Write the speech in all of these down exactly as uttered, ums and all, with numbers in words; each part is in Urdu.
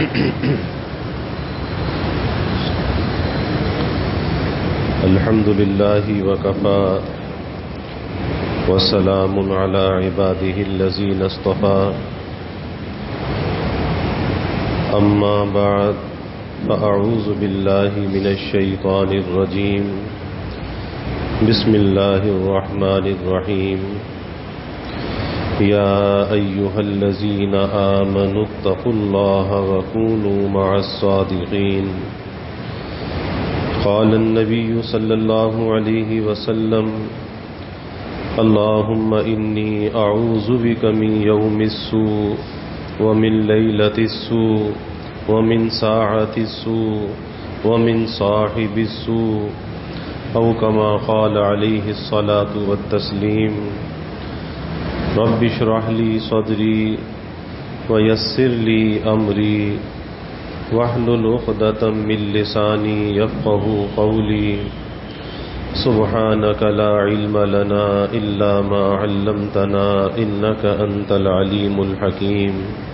الحمد لله وكفى وسلام على عباده الذين اصطفى أما بعد فأعوذ بالله من الشيطان الرجيم بسم الله الرحمن الرحيم يا أيها الذين آمنوا اتقوا الله وكونوا مع الصادقين قال النبي صلى الله عليه وسلم اللهم إني أعوذ بك من يوم السوء ومن ليلة السوء ومن ساعة السوء ومن صاحب السوء أو كما قال عليه الصلاة والتسليم رب اشرح لي صدري ويسر لي أمري واحلل عقدة من لساني يفقهوا قولي سبحانك لا علم لنا إلا ما علمتنا إنك أنت العليم الحكيم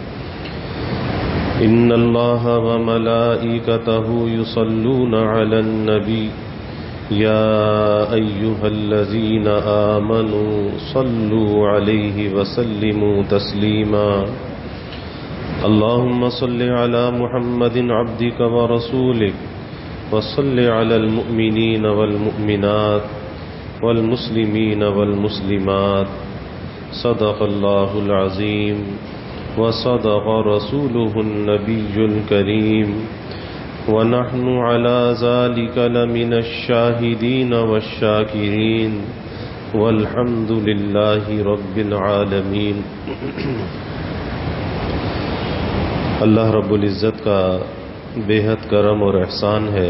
إن الله وملائكته يصلون على النبي يا أيها الذين آمنوا صلوا عليه وسلموا تسليما اللهم صل على محمد عبدك ورسولك وصل على المؤمنين والمؤمنات والمسلمين والمسلمات صدق الله العظيم وصدق رسوله النبي الكريم ونحن على ذلك لمن الشاهدين والشاكرين والحمد لله رب العالمين. اللہ رب العزت کا بے حد کرم اور احسان ہے.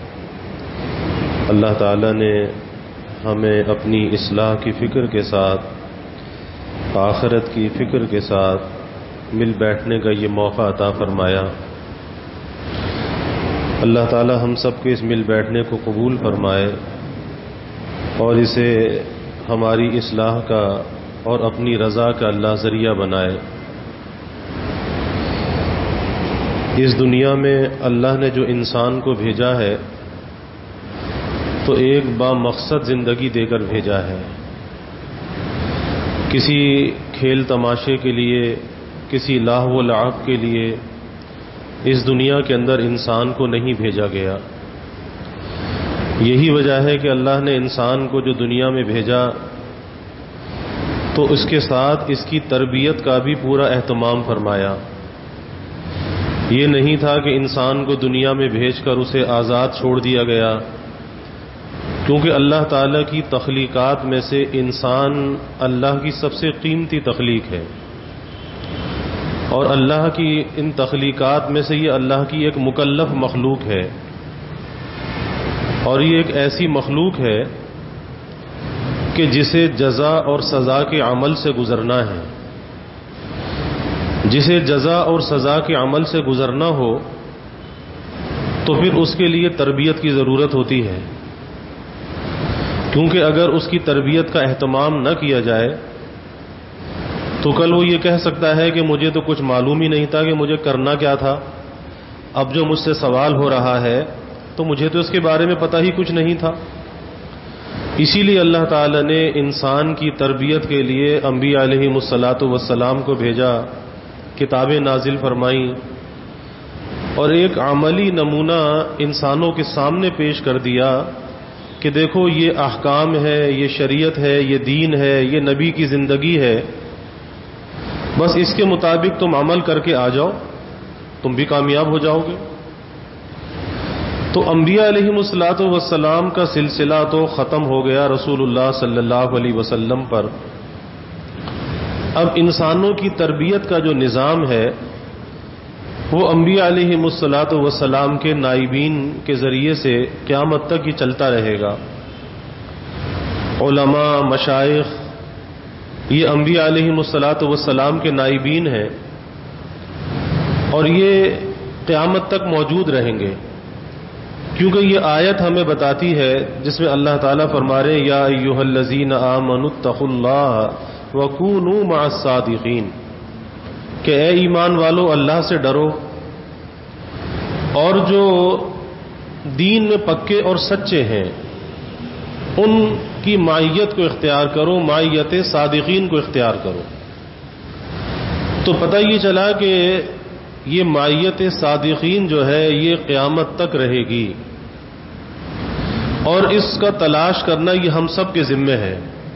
اللہ تعالی نے ہمیں اپنی اصلاح کی فکر کے ساتھ آخرت کی فکر کے ساتھ مل بیٹھنے کا یہ موقع عطا فرمایا. اللہ تعالی ہم سب کے اس مل بیٹھنے کو قبول فرمائے اور اسے ہماری اصلاح کا اور اپنی رضا کا اللہ ذریعہ بنائے. اس دنیا میں اللہ نے جو انسان کو بھیجا ہے تو ایک با مقصد زندگی دے کر بھیجا ہے. کسی کھیل تماشے کے لیے، کسی لاہو و لعب کے لیے اس دنیا کے اندر انسان کو نہیں بھیجا گیا. یہی وجہ ہے کہ اللہ نے انسان کو جو دنیا میں بھیجا تو اس کے ساتھ اس کی تربیت کا بھی پورا اہتمام فرمایا. یہ نہیں تھا کہ انسان کو دنیا میں بھیج کر اسے آزاد چھوڑ دیا گیا، کیونکہ اللہ تعالیٰ کی تخلیقات میں سے انسان اللہ کی سب سے قیمتی تخلیق ہے اور اللہ کی ان تخلیقات میں سے یہ اللہ کی ایک مکلف مخلوق ہے اور یہ ایک ایسی مخلوق ہے کہ جسے جزا اور سزا کے عمل سے گزرنا ہے. جسے جزا اور سزا کے عمل سے گزرنا ہو تو پھر اس کے لیے تربیت کی ضرورت ہوتی ہے، کیونکہ اگر اس کی تربیت کا اہتمام نہ کیا جائے تو کل وہ یہ کہہ سکتا ہے کہ مجھے تو کچھ معلوم ہی نہیں تھا کہ مجھے کرنا کیا تھا. اب جو مجھ سے سوال ہو رہا ہے تو مجھے تو اس کے بارے میں پتہ ہی کچھ نہیں تھا. اسی لیے اللہ تعالی نے انسان کی تربیت کے لیے انبیاء علیہم الصلاۃ والسلام کو بھیجا، کتابیں نازل فرمائیں اور ایک عملی نمونہ انسانوں کے سامنے پیش کر دیا کہ دیکھو یہ احکام ہے، یہ شریعت ہے، یہ دین ہے، یہ نبی کی زندگی ہے، بس اس کے مطابق تم عمل کر کے آ جاؤ، تم بھی کامیاب ہو جاؤ گے. تو انبیاء علیہم الصلاۃ والسلام کا سلسلہ تو ختم ہو گیا رسول اللہ صلی اللہ علیہ وسلم پر. اب انسانوں کی تربیت کا جو نظام ہے وہ انبیاء علیہم الصلاۃ والسلام کے نائبین کے ذریعے سے قیامت تک ہی چلتا رہے گا. علماء، مشائخ یہ انبیاء علیہم الصلاۃ والسلام کے نائبین ہیں اور یہ قیامت تک موجود رہیں گے، کیونکہ یہ آیت ہمیں بتاتی ہے جس میں اللہ تعالیٰ فرما رہے ہیں یا ایھا الذین آمنوا اتقوا اللہ وکونوا مع الصادقین، کہ اے ایمان والو اللہ سے ڈرو اور جو دین میں پکے اور سچے ہیں ان کی معیت کو اختیار کرو، معیت صادقین کو اختیار کرو. تو پتہ یہ چلا کہ یہ معیت صادقین جو ہے یہ قیامت تک رہے گی، اور اس کا تلاش کرنا یہ ہم سب کے ذمے ہے.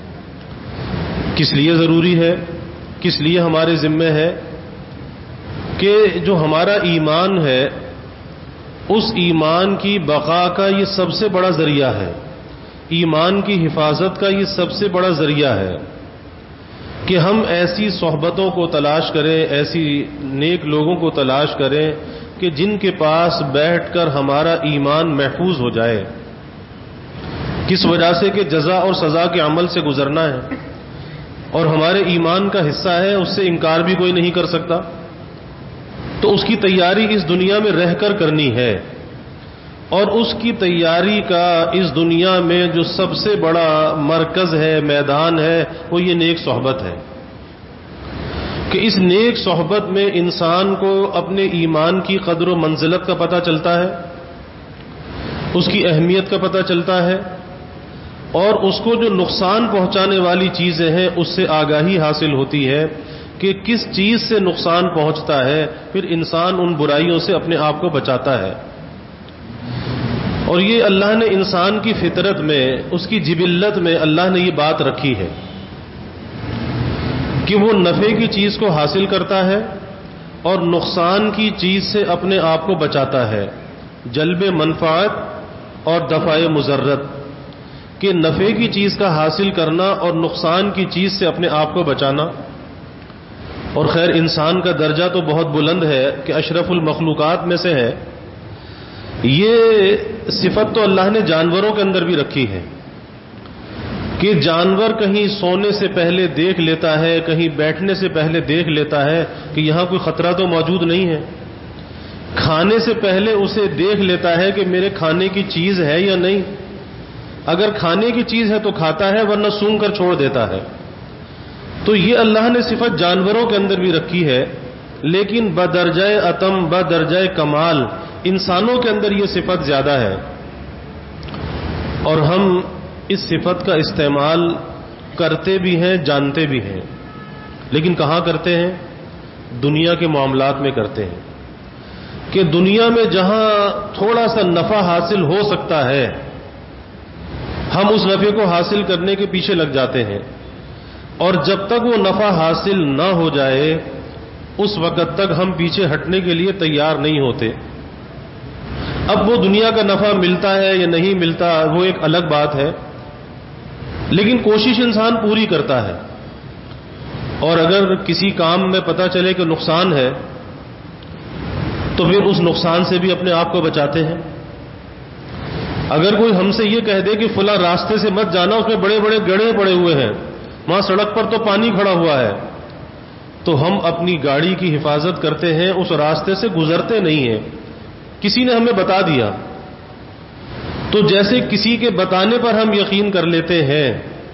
کس لیے ضروری ہے، کس لیے ہمارے ذمے ہے؟ کہ جو ہمارا ایمان ہے اس ایمان کی بقا کا یہ سب سے بڑا ذریعہ ہے، ایمان کی حفاظت کا یہ سب سے بڑا ذریعہ ہے کہ ہم ایسی صحبتوں کو تلاش کریں، ایسی نیک لوگوں کو تلاش کریں کہ جن کے پاس بیٹھ کر ہمارا ایمان محفوظ ہو جائے. کس وجہ سے؟ کہ جزا اور سزا کے عمل سے گزرنا ہے اور ہمارے ایمان کا حصہ ہے، اس سے انکار بھی کوئی نہیں کر سکتا. تو اس کی تیاری اس دنیا میں رہ کر کرنی ہے، اور اس کی تیاری کا اس دنیا میں جو سب سے بڑا مرکز ہے، میدان ہے، وہ یہ نیک صحبت ہے. کہ اس نیک صحبت میں انسان کو اپنے ایمان کی قدر و منزلت کا پتہ چلتا ہے، اس کی اہمیت کا پتہ چلتا ہے، اور اس کو جو نقصان پہنچانے والی چیزیں ہیں اس سے آگاہی حاصل ہوتی ہے کہ کس چیز سے نقصان پہنچتا ہے، پھر انسان ان برائیوں سے اپنے آپ کو بچاتا ہے. اور یہ اللہ نے انسان کی فطرت میں، اس کی جبلت میں اللہ نے یہ بات رکھی ہے کہ وہ نفع کی چیز کو حاصل کرتا ہے اور نقصان کی چیز سے اپنے آپ کو بچاتا ہے. جلب منفعت اور دفع مضرت، کہ نفع کی چیز کا حاصل کرنا اور نقصان کی چیز سے اپنے آپ کو بچانا. اور خیر انسان کا درجہ تو بہت بلند ہے کہ اشرف المخلوقات میں سے ہے. یہ صفت تو اللہ نے جانوروں کے اندر بھی رکھی ہے کہ جانور کہیں سونے سے پہلے دیکھ لیتا ہے، کہیں بیٹھنے سے پہلے دیکھ لیتا ہے کہ یہاں کوئی خطرہ تو موجود نہیں ہے. کھانے سے پہلے اسے دیکھ لیتا ہے کہ میرے کھانے کی چیز ہے یا نہیں. اگر کھانے کی چیز ہے تو کھاتا ہے، ورنہ سونگ کر چھوڑ دیتا ہے. تو یہ اللہ نے صفت جانوروں کے اندر بھی رکھی ہے، لیکن بدرجہ اتم بدرجہ کمال انسانوں کے اندر یہ صفت زیادہ ہے. اور ہم اس صفت کا استعمال کرتے بھی ہیں، جانتے بھی ہیں، لیکن کہاں کرتے ہیں؟ دنیا کے معاملات میں کرتے ہیں. کہ دنیا میں جہاں تھوڑا سا نفع حاصل ہو سکتا ہے ہم اس نفع کو حاصل کرنے کے پیچھے لگ جاتے ہیں، اور جب تک وہ نفع حاصل نہ ہو جائے اس وقت تک ہم پیچھے ہٹنے کے لیے تیار نہیں ہوتے. اب وہ دنیا کا نفع ملتا ہے یا نہیں ملتا وہ ایک الگ بات ہے، لیکن کوشش انسان پوری کرتا ہے. اور اگر کسی کام میں پتہ چلے کہ نقصان ہے تو پھر اس نقصان سے بھی اپنے آپ کو بچاتے ہیں. اگر کوئی ہم سے یہ کہہ دے کہ فلاں راستے سے مت جانا، اس میں بڑے بڑے گڑھے پڑے ہوئے ہیں، وہاں سڑک پر تو پانی کھڑا ہوا ہے، تو ہم اپنی گاڑی کی حفاظت کرتے ہیں، اس راستے سے گزرتے نہیں ہیں. کسی نے ہمیں بتا دیا تو جیسے کسی کے بتانے پر ہم یقین کر لیتے ہیں،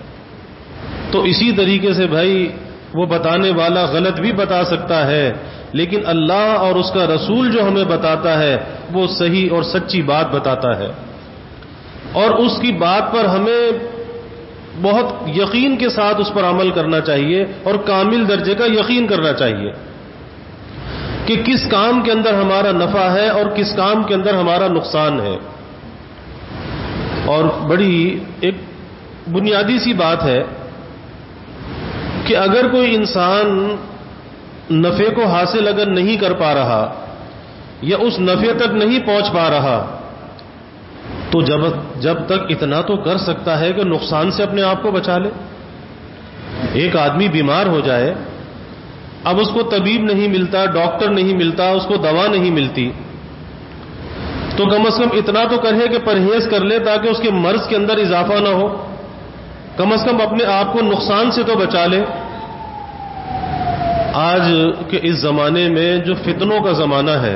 تو اسی طریقے سے بھائی وہ بتانے والا غلط بھی بتا سکتا ہے، لیکن اللہ اور اس کا رسول جو ہمیں بتاتا ہے وہ صحیح اور سچی بات بتاتا ہے. اور اس کی بات پر ہمیں بہت یقین کے ساتھ اس پر عمل کرنا چاہیے اور کامل درجے کا یقین کرنا چاہیے کہ کس کام کے اندر ہمارا نفع ہے اور کس کام کے اندر ہمارا نقصان ہے. اور بڑی ایک بنیادی سی بات ہے کہ اگر کوئی انسان نفع کو حاصل اگر نہیں کر پا رہا یا اس نفع تک نہیں پہنچ پا رہا تو جب جب تک اتنا تو کر سکتا ہے کہ نقصان سے اپنے آپ کو بچا لے. ایک آدمی بیمار ہو جائے، اب اس کو طبیب نہیں ملتا، ڈاکٹر نہیں ملتا، اس کو دوا نہیں ملتی، تو کم از کم اتنا تو کرے کہ پرہیز کر لے تاکہ اس کے مرض کے اندر اضافہ نہ ہو، کم از کم اپنے آپ کو نقصان سے تو بچا لے. آج کے اس زمانے میں جو فتنوں کا زمانہ ہے،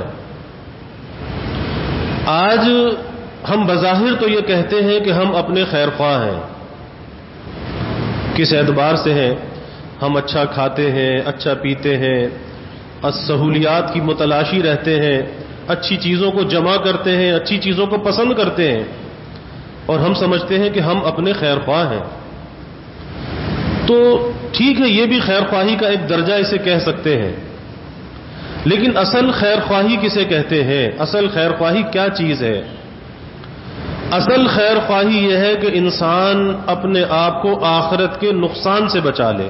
آج ہم بظاہر تو یہ کہتے ہیں کہ ہم اپنے خیر خواہ ہیں. کس اعتبار سے ہیں؟ ہم اچھا کھاتے ہیں، اچھا پیتے ہیں، سہولیات کی متلاشی رہتے ہیں، اچھی چیزوں کو جمع کرتے ہیں، اچھی چیزوں کو پسند کرتے ہیں، اور ہم سمجھتے ہیں کہ ہم اپنے خیر خواہ ہیں. تو ٹھیک ہے، یہ بھی خیر خواہی کا ایک درجہ اسے کہہ سکتے ہیں، لیکن اصل خیر خواہی کسے کہتے ہیں؟ اصل خیر خواہی کیا چیز ہے؟ اصل خیر خواہی یہ ہے کہ انسان اپنے آپ کو آخرت کے نقصان سے بچا لے.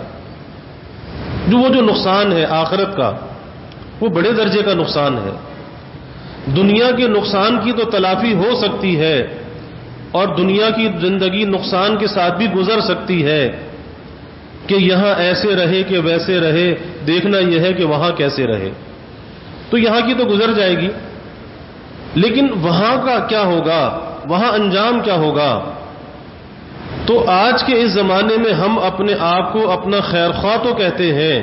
جو وہ جو نقصان ہے آخرت کا، وہ بڑے درجے کا نقصان ہے. دنیا کے نقصان کی تو تلافی ہو سکتی ہے، اور دنیا کی زندگی نقصان کے ساتھ بھی گزر سکتی ہے کہ یہاں ایسے رہے کہ ویسے رہے، دیکھنا یہ ہے کہ وہاں کیسے رہے. تو یہاں کی تو گزر جائے گی، لیکن وہاں کا کیا ہوگا، وہاں انجام کیا ہوگا؟ تو آج کے اس زمانے میں ہم اپنے آپ کو اپنا خیر خواہ تو کہتے ہیں،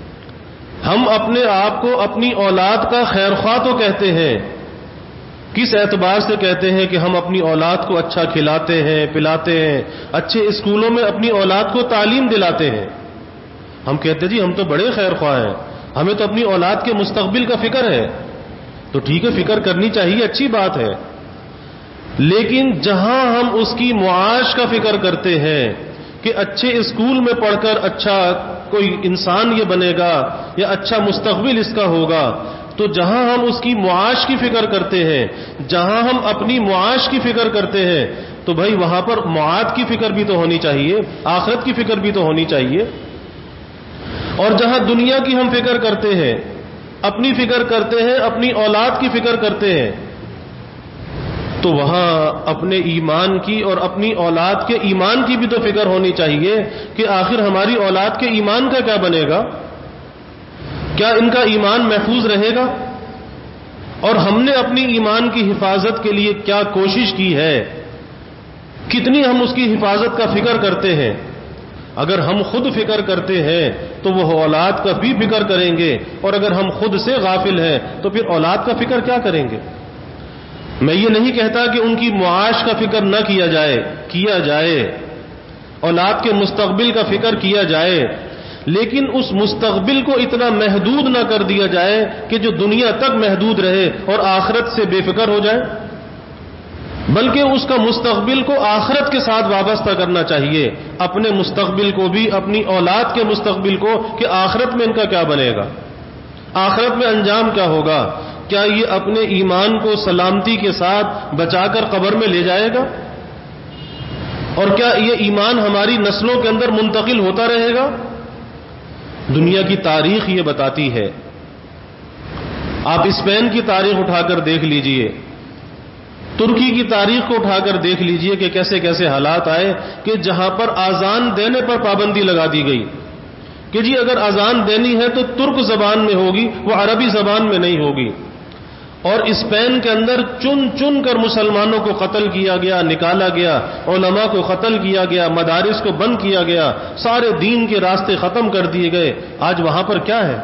ہم اپنے آپ کو اپنی اولاد کا خیر خواہ تو کہتے ہیں. کس اعتبار سے کہتے ہیں کہ ہم اپنی اولاد کو اچھا کھلاتے ہیں، پلاتے ہیں، اچھے اسکولوں میں اپنی اولاد کو تعلیم دلاتے ہیں. ہم کہتے ہیں جی ہم تو بڑے خیر خواہ ہیں، ہمیں تو اپنی اولاد کے مستقبل کا فکر ہے. تو ٹھیک ہے، فکر کرنی چاہیے، اچھی بات ہے، لیکن جہاں ہم اس کی معاش کا فکر کرتے ہیں کہ اچھے اسکول میں پڑھ کر اچھا کوئی انسان یہ بنے گا یا اچھا مستقبل اس کا ہوگا، تو جہاں ہم اس کی معاش کی فکر کرتے ہیں، جہاں ہم اپنی معاش کی فکر کرتے ہیں، تو بھائی وہاں پر معاد کی فکر بھی تو ہونی چاہیے، آخرت کی فکر بھی تو ہونی چاہیے. اور جہاں دنیا کی ہم فکر کرتے ہیں، اپنی فکر کرتے ہیں، اپنی اولاد کی فکر کرتے ہیں، تو وہاں اپنے ایمان کی اور اپنی اولاد کے ایمان کی بھی تو فکر ہونی چاہیے کہ آخر ہماری اولاد کے ایمان کا کیا بنے گا، کیا ان کا ایمان محفوظ رہے گا، اور ہم نے اپنی ایمان کی حفاظت کے لیے کیا کوشش کی ہے، کتنی ہم اس کی حفاظت کا فکر کرتے ہیں. اگر ہم خود فکر کرتے ہیں تو وہ اولاد کا بھی فکر کریں گے، اور اگر ہم خود سے غافل ہیں تو پھر اولاد کا فکر کیا کریں گے. میں یہ نہیں کہتا کہ ان کی معاش کا فکر نہ کیا جائے، کیا جائے، اولاد کے مستقبل کا فکر کیا جائے، لیکن اس مستقبل کو اتنا محدود نہ کر دیا جائے کہ جو دنیا تک محدود رہے اور آخرت سے بے فکر ہو جائے، بلکہ اس کا مستقبل کو آخرت کے ساتھ وابستہ کرنا چاہیے، اپنے مستقبل کو بھی، اپنی اولاد کے مستقبل کو، کہ آخرت میں ان کا کیا بنے گا، آخرت میں انجام کیا ہوگا، کیا یہ اپنے ایمان کو سلامتی کے ساتھ بچا کر قبر میں لے جائے گا، اور کیا یہ ایمان ہماری نسلوں کے اندر منتقل ہوتا رہے گا. دنیا کی تاریخ یہ بتاتی ہے. آپ اسپین کی تاریخ اٹھا کر دیکھ لیجئے، ترکی کی تاریخ کو اٹھا کر دیکھ لیجئے کہ کیسے کیسے حالات آئے کہ جہاں پر اذان دینے پر پابندی لگا دی گئی کہ جی اگر اذان دینی ہے تو ترک زبان میں ہوگی، وہ عربی زبان میں نہیں ہوگی. اور اسپین کے اندر چن چن کر مسلمانوں کو قتل کیا گیا، نکالا گیا، علماء کو قتل کیا گیا، مدارس کو بند کیا گیا، سارے دین کے راستے ختم کر دیے گئے. آج وہاں پر کیا ہے؟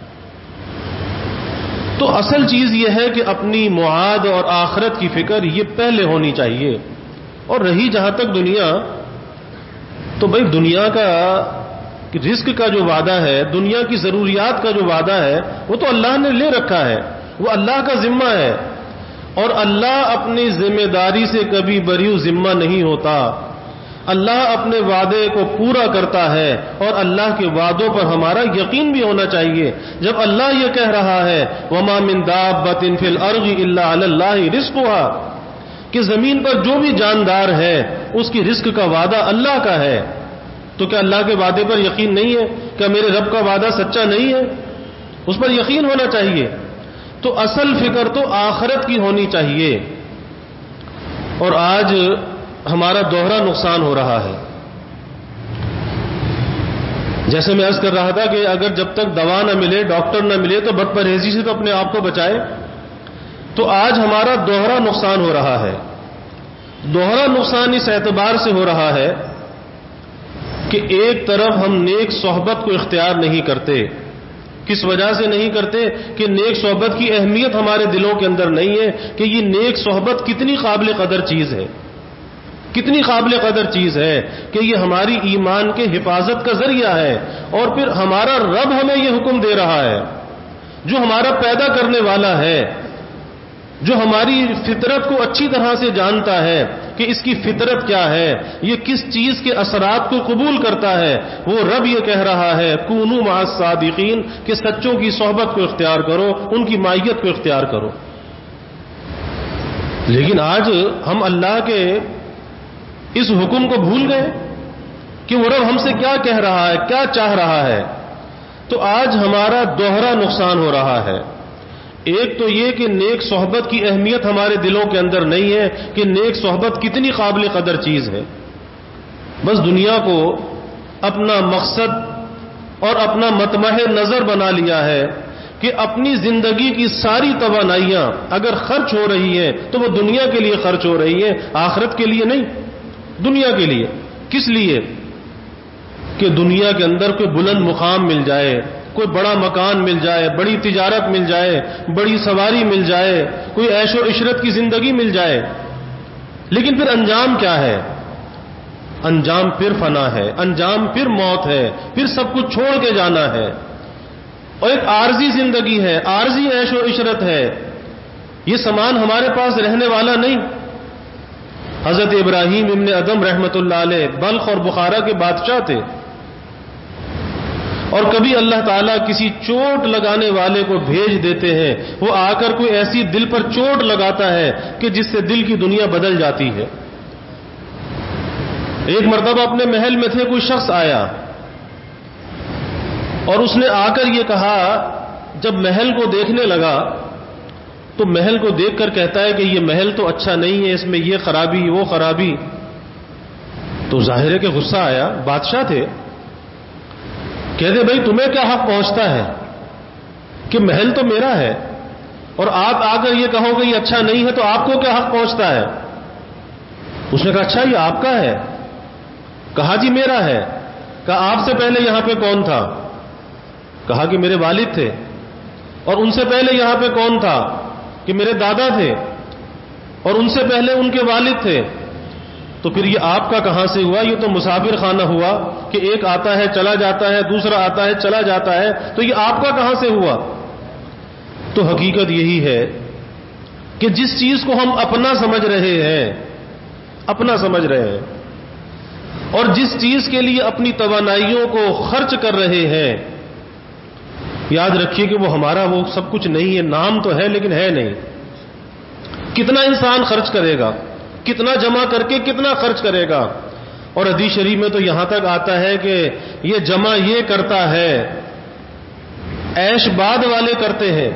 تو اصل چیز یہ ہے کہ اپنی معاد اور آخرت کی فکر یہ پہلے ہونی چاہیے. اور رہی جہاں تک دنیا، تو بھائی دنیا کا رزق کا جو وعدہ ہے، دنیا کی ضروریات کا جو وعدہ ہے، وہ تو اللہ نے لے رکھا ہے، وہ اللہ کا ذمہ ہے، اور اللہ اپنی ذمہ داری سے کبھی بریو ذمہ نہیں ہوتا. اللہ اپنے وعدے کو پورا کرتا ہے، اور اللہ کے وعدوں پر ہمارا یقین بھی ہونا چاہیے. جب اللہ یہ کہہ رہا ہے وَمَا مِن دَابَّةٍ فِي الْأَرْضِ إِلَّا عَلَى اللَّهِ رِزْقُهَا، کہ زمین پر جو بھی جاندار ہے اس کی رزق کا وعدہ اللہ کا ہے، تو کیا اللہ کے وعدے پر یقین نہیں ہے؟ کیا میرے رب کا وعدہ سچا نہیں ہے؟ اس پر یقین ہونا چاہیے. تو اصل فکر تو آخرت کی ہونی چاہیے. اور آج ہمارا دوہرا نقصان ہو رہا ہے. جیسے میں عرض کر رہا تھا کہ اگر جب تک دوا نہ ملے، ڈاکٹر نہ ملے، تو بد پرہیزی سے تو اپنے آپ کو بچائے. تو آج ہمارا دوہرا نقصان ہو رہا ہے. دوہرا نقصان اس اعتبار سے ہو رہا ہے کہ ایک طرف ہم نیک صحبت کو اختیار نہیں کرتے. کس وجہ سے نہیں کرتے؟ کہ نیک صحبت کی اہمیت ہمارے دلوں کے اندر نہیں ہے کہ یہ نیک صحبت کتنی قابل قدر چیز ہے، کتنی قابل قدر چیز ہے کہ یہ ہماری ایمان کے حفاظت کا ذریعہ ہے. اور پھر ہمارا رب ہمیں یہ حکم دے رہا ہے، جو ہمارا پیدا کرنے والا ہے، جو ہماری فطرت کو اچھی طرح سے جانتا ہے کہ اس کی فطرت کیا ہے، یہ کس چیز کے اثرات کو قبول کرتا ہے، وہ رب یہ کہہ رہا ہے کونوا مع الصادقین کہ سچوں کی صحبت کو اختیار کرو، ان کی مائیت کو اختیار کرو۔ لیکن آج ہم اللہ کے اس حکم کو بھول گئے کہ وہ رب ہم سے کیا کہہ رہا ہے، کیا چاہ رہا ہے۔ تو آج ہمارا دوہرا نقصان ہو رہا ہے۔ ایک تو یہ کہ نیک صحبت کی اہمیت ہمارے دلوں کے اندر نہیں ہے کہ نیک صحبت کتنی قابل قدر چیز ہے۔ بس دنیا کو اپنا مقصد اور اپنا مطمع نظر بنا لیا ہے کہ اپنی زندگی کی ساری توانائیاں اگر خرچ ہو رہی ہیں تو وہ دنیا کے لیے خرچ ہو رہی ہیں، آخرت کے لیے نہیں، دنیا کے لیے۔ کس لیے؟ کہ دنیا کے اندر کوئی بلند مقام مل جائے، کوئی بڑا مکان مل جائے، بڑی تجارت مل جائے، بڑی سواری مل جائے، کوئی عیش و عشرت کی زندگی مل جائے۔ لیکن پھر انجام کیا ہے؟ انجام پھر فنا ہے، انجام پھر موت ہے، پھر سب کچھ چھوڑ کے جانا ہے۔ اور ایک عارضی زندگی ہے، عارضی عیش و عشرت ہے، یہ سامان ہمارے پاس رہنے والا نہیں۔ حضرت ابراہیم ابن ادم رحمت اللہ علیہ بلخ اور بخارا کے بادشاہ تھے، اور کبھی اللہ تعالیٰ کسی چوٹ لگانے والے کو بھیج دیتے ہیں، وہ آ کر کوئی ایسی دل پر چوٹ لگاتا ہے کہ جس سے دل کی دنیا بدل جاتی ہے۔ ایک مرتبہ اپنے محل میں تھے، کوئی شخص آیا اور اس نے آ کر یہ کہا، جب محل کو دیکھنے لگا تو محل کو دیکھ کر کہتا ہے کہ یہ محل تو اچھا نہیں ہے، اس میں یہ خرابی وہ خرابی۔ تو ظاہر ہے کہ غصہ آیا، بادشاہ تھے، کہتے بھائی تمہیں کیا حق پہنچتا ہے کہ محل تو میرا ہے اور آپ آ کر یہ کہو کہ یہ اچھا نہیں ہے، تو آپ کو کیا حق پہنچتا ہے؟ اس نے کہا اچھا یہ آپ کا ہے؟ کہا جی میرا ہے۔ کہا آپ سے پہلے یہاں پہ کون تھا؟ کہا کہ میرے والد تھے۔ اور ان سے پہلے یہاں پہ کون تھا؟ کہ میرے دادا تھے۔ اور ان سے پہلے ان کے والد تھے۔ تو پھر یہ آپ کا کہاں سے ہوا؟ یہ تو مسافر خانہ ہوا کہ ایک آتا ہے چلا جاتا ہے، دوسرا آتا ہے چلا جاتا ہے، تو یہ آپ کا کہاں سے ہوا؟ تو حقیقت یہی ہے کہ جس چیز کو ہم اپنا سمجھ رہے ہیں، اپنا سمجھ رہے ہیں، اور جس چیز کے لیے اپنی توانائیوں کو خرچ کر رہے ہیں، یاد رکھیے کہ وہ ہمارا وہ سب کچھ نہیں ہے۔ نام تو ہے لیکن ہے نہیں۔ کتنا انسان خرچ کرے گا؟ کتنا جمع کر کے کتنا خرچ کرے گا؟ اور حدیث شریف میں تو یہاں تک آتا ہے کہ یہ جمع یہ کرتا ہے، عیش بعد والے کرتے ہیں،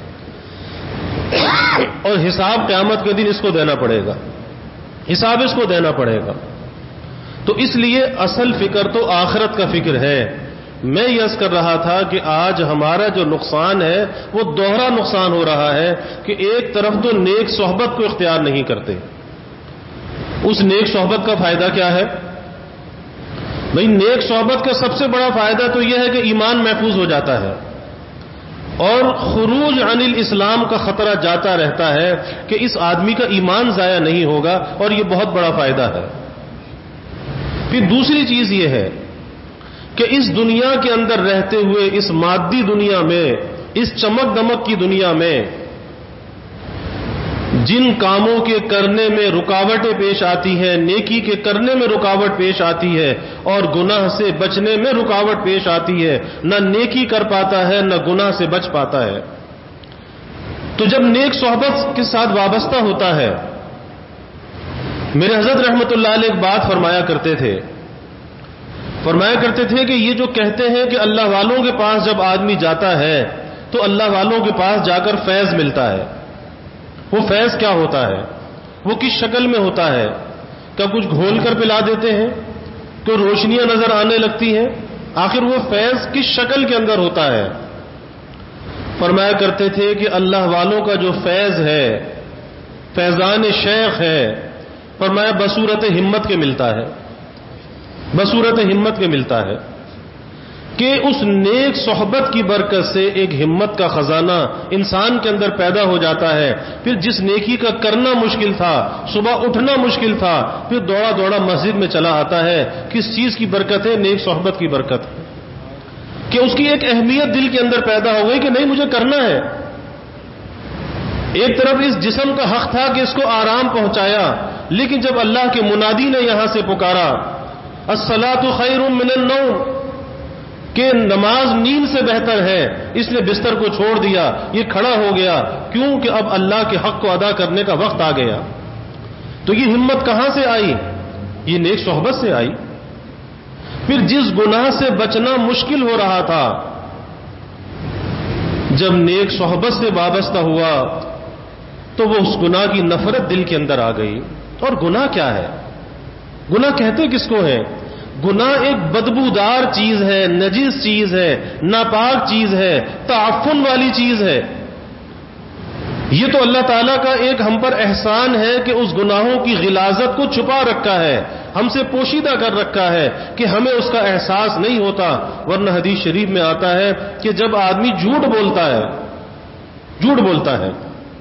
اور حساب قیامت کے دن اس کو دینا پڑے گا، حساب اس کو دینا پڑے گا۔ تو اس لیے اصل فکر تو آخرت کا فکر ہے۔ میں یہ عرض کر رہا تھا کہ آج ہمارا جو نقصان ہے وہ دوہرا نقصان ہو رہا ہے کہ ایک طرف تو نیک صحبت کو اختیار نہیں کرتے۔ اس نیک صحبت کا فائدہ کیا ہے؟ بھئی نیک صحبت کا سب سے بڑا فائدہ تو یہ ہے کہ ایمان محفوظ ہو جاتا ہے اور خروج عن الاسلام کا خطرہ جاتا رہتا ہے کہ اس آدمی کا ایمان ضائع نہیں ہوگا، اور یہ بہت بڑا فائدہ ہے۔ پھر دوسری چیز یہ ہے کہ اس دنیا کے اندر رہتے ہوئے، اس مادی دنیا میں، اس چمک دمک کی دنیا میں جن کاموں کے کرنے میں رکاوٹیں پیش آتی ہیں، نیکی کے کرنے میں رکاوٹ پیش آتی ہے اور گناہ سے بچنے میں رکاوٹ پیش آتی ہے، نہ نیکی کر پاتا ہے نہ گناہ سے بچ پاتا ہے۔ تو جب نیک صحبت کے ساتھ وابستہ ہوتا ہے، میرے حضرت رحمت اللہ علیہ ایک بات فرمایا کرتے تھے فرمایا کرتے تھے کہ یہ جو کہتے ہیں کہ اللہ والوں کے پاس جب آدمی جاتا ہے تو اللہ والوں کے پاس جا کر فیض ملتا ہے، وہ فیض کیا ہوتا ہے؟ وہ کس شکل میں ہوتا ہے؟ کیا کچھ گھول کر پلا دیتے ہیں؟ کوئی روشنیاں نظر آنے لگتی ہیں؟ آخر وہ فیض کس شکل کے اندر ہوتا ہے؟ فرمایا کرتے تھے کہ اللہ والوں کا جو فیض ہے، فیضان شیخ ہے، فرمایا بصورت ہمت کے ملتا ہے، بصورت ہمت کے ملتا ہے کہ اس نیک صحبت کی برکت سے ایک ہمت کا خزانہ انسان کے اندر پیدا ہو جاتا ہے۔ پھر جس نیکی کا کرنا مشکل تھا، صبح اٹھنا مشکل تھا، پھر دوڑا دوڑا مسجد میں چلا آتا ہے۔ کس چیز کی برکت ہے؟ نیک صحبت کی برکت ہے کہ اس کی ایک اہمیت دل کے اندر پیدا ہو گئی کہ نہیں مجھے کرنا ہے۔ ایک طرف اس جسم کا حق تھا کہ اس کو آرام پہنچایا، لیکن جب اللہ کے منادی نے یہاں سے پکارا الصلاۃ خیر من النوم کہ نماز نیند سے بہتر ہے، اس نے بستر کو چھوڑ دیا، یہ کھڑا ہو گیا، کیونکہ اب اللہ کے حق کو ادا کرنے کا وقت آ گیا۔ تو یہ ہمت کہاں سے آئی؟ یہ نیک صحبت سے آئی۔ پھر جس گناہ سے بچنا مشکل ہو رہا تھا، جب نیک صحبت سے وابستہ ہوا تو وہ اس گناہ کی نفرت دل کے اندر آ گئی۔ اور گناہ کیا ہے؟ گناہ کہتے کس کو ہے؟ گناہ ایک بدبودار چیز ہے، نجس چیز ہے، ناپاک چیز ہے، تعفن والی چیز ہے۔ یہ تو اللہ تعالیٰ کا ایک ہم پر احسان ہے کہ اس گناہوں کی غلاظت کو چھپا رکھا ہے، ہم سے پوشیدہ کر رکھا ہے کہ ہمیں اس کا احساس نہیں ہوتا۔ ورنہ حدیث شریف میں آتا ہے کہ جب آدمی جھوٹ بولتا ہے جھوٹ بولتا ہے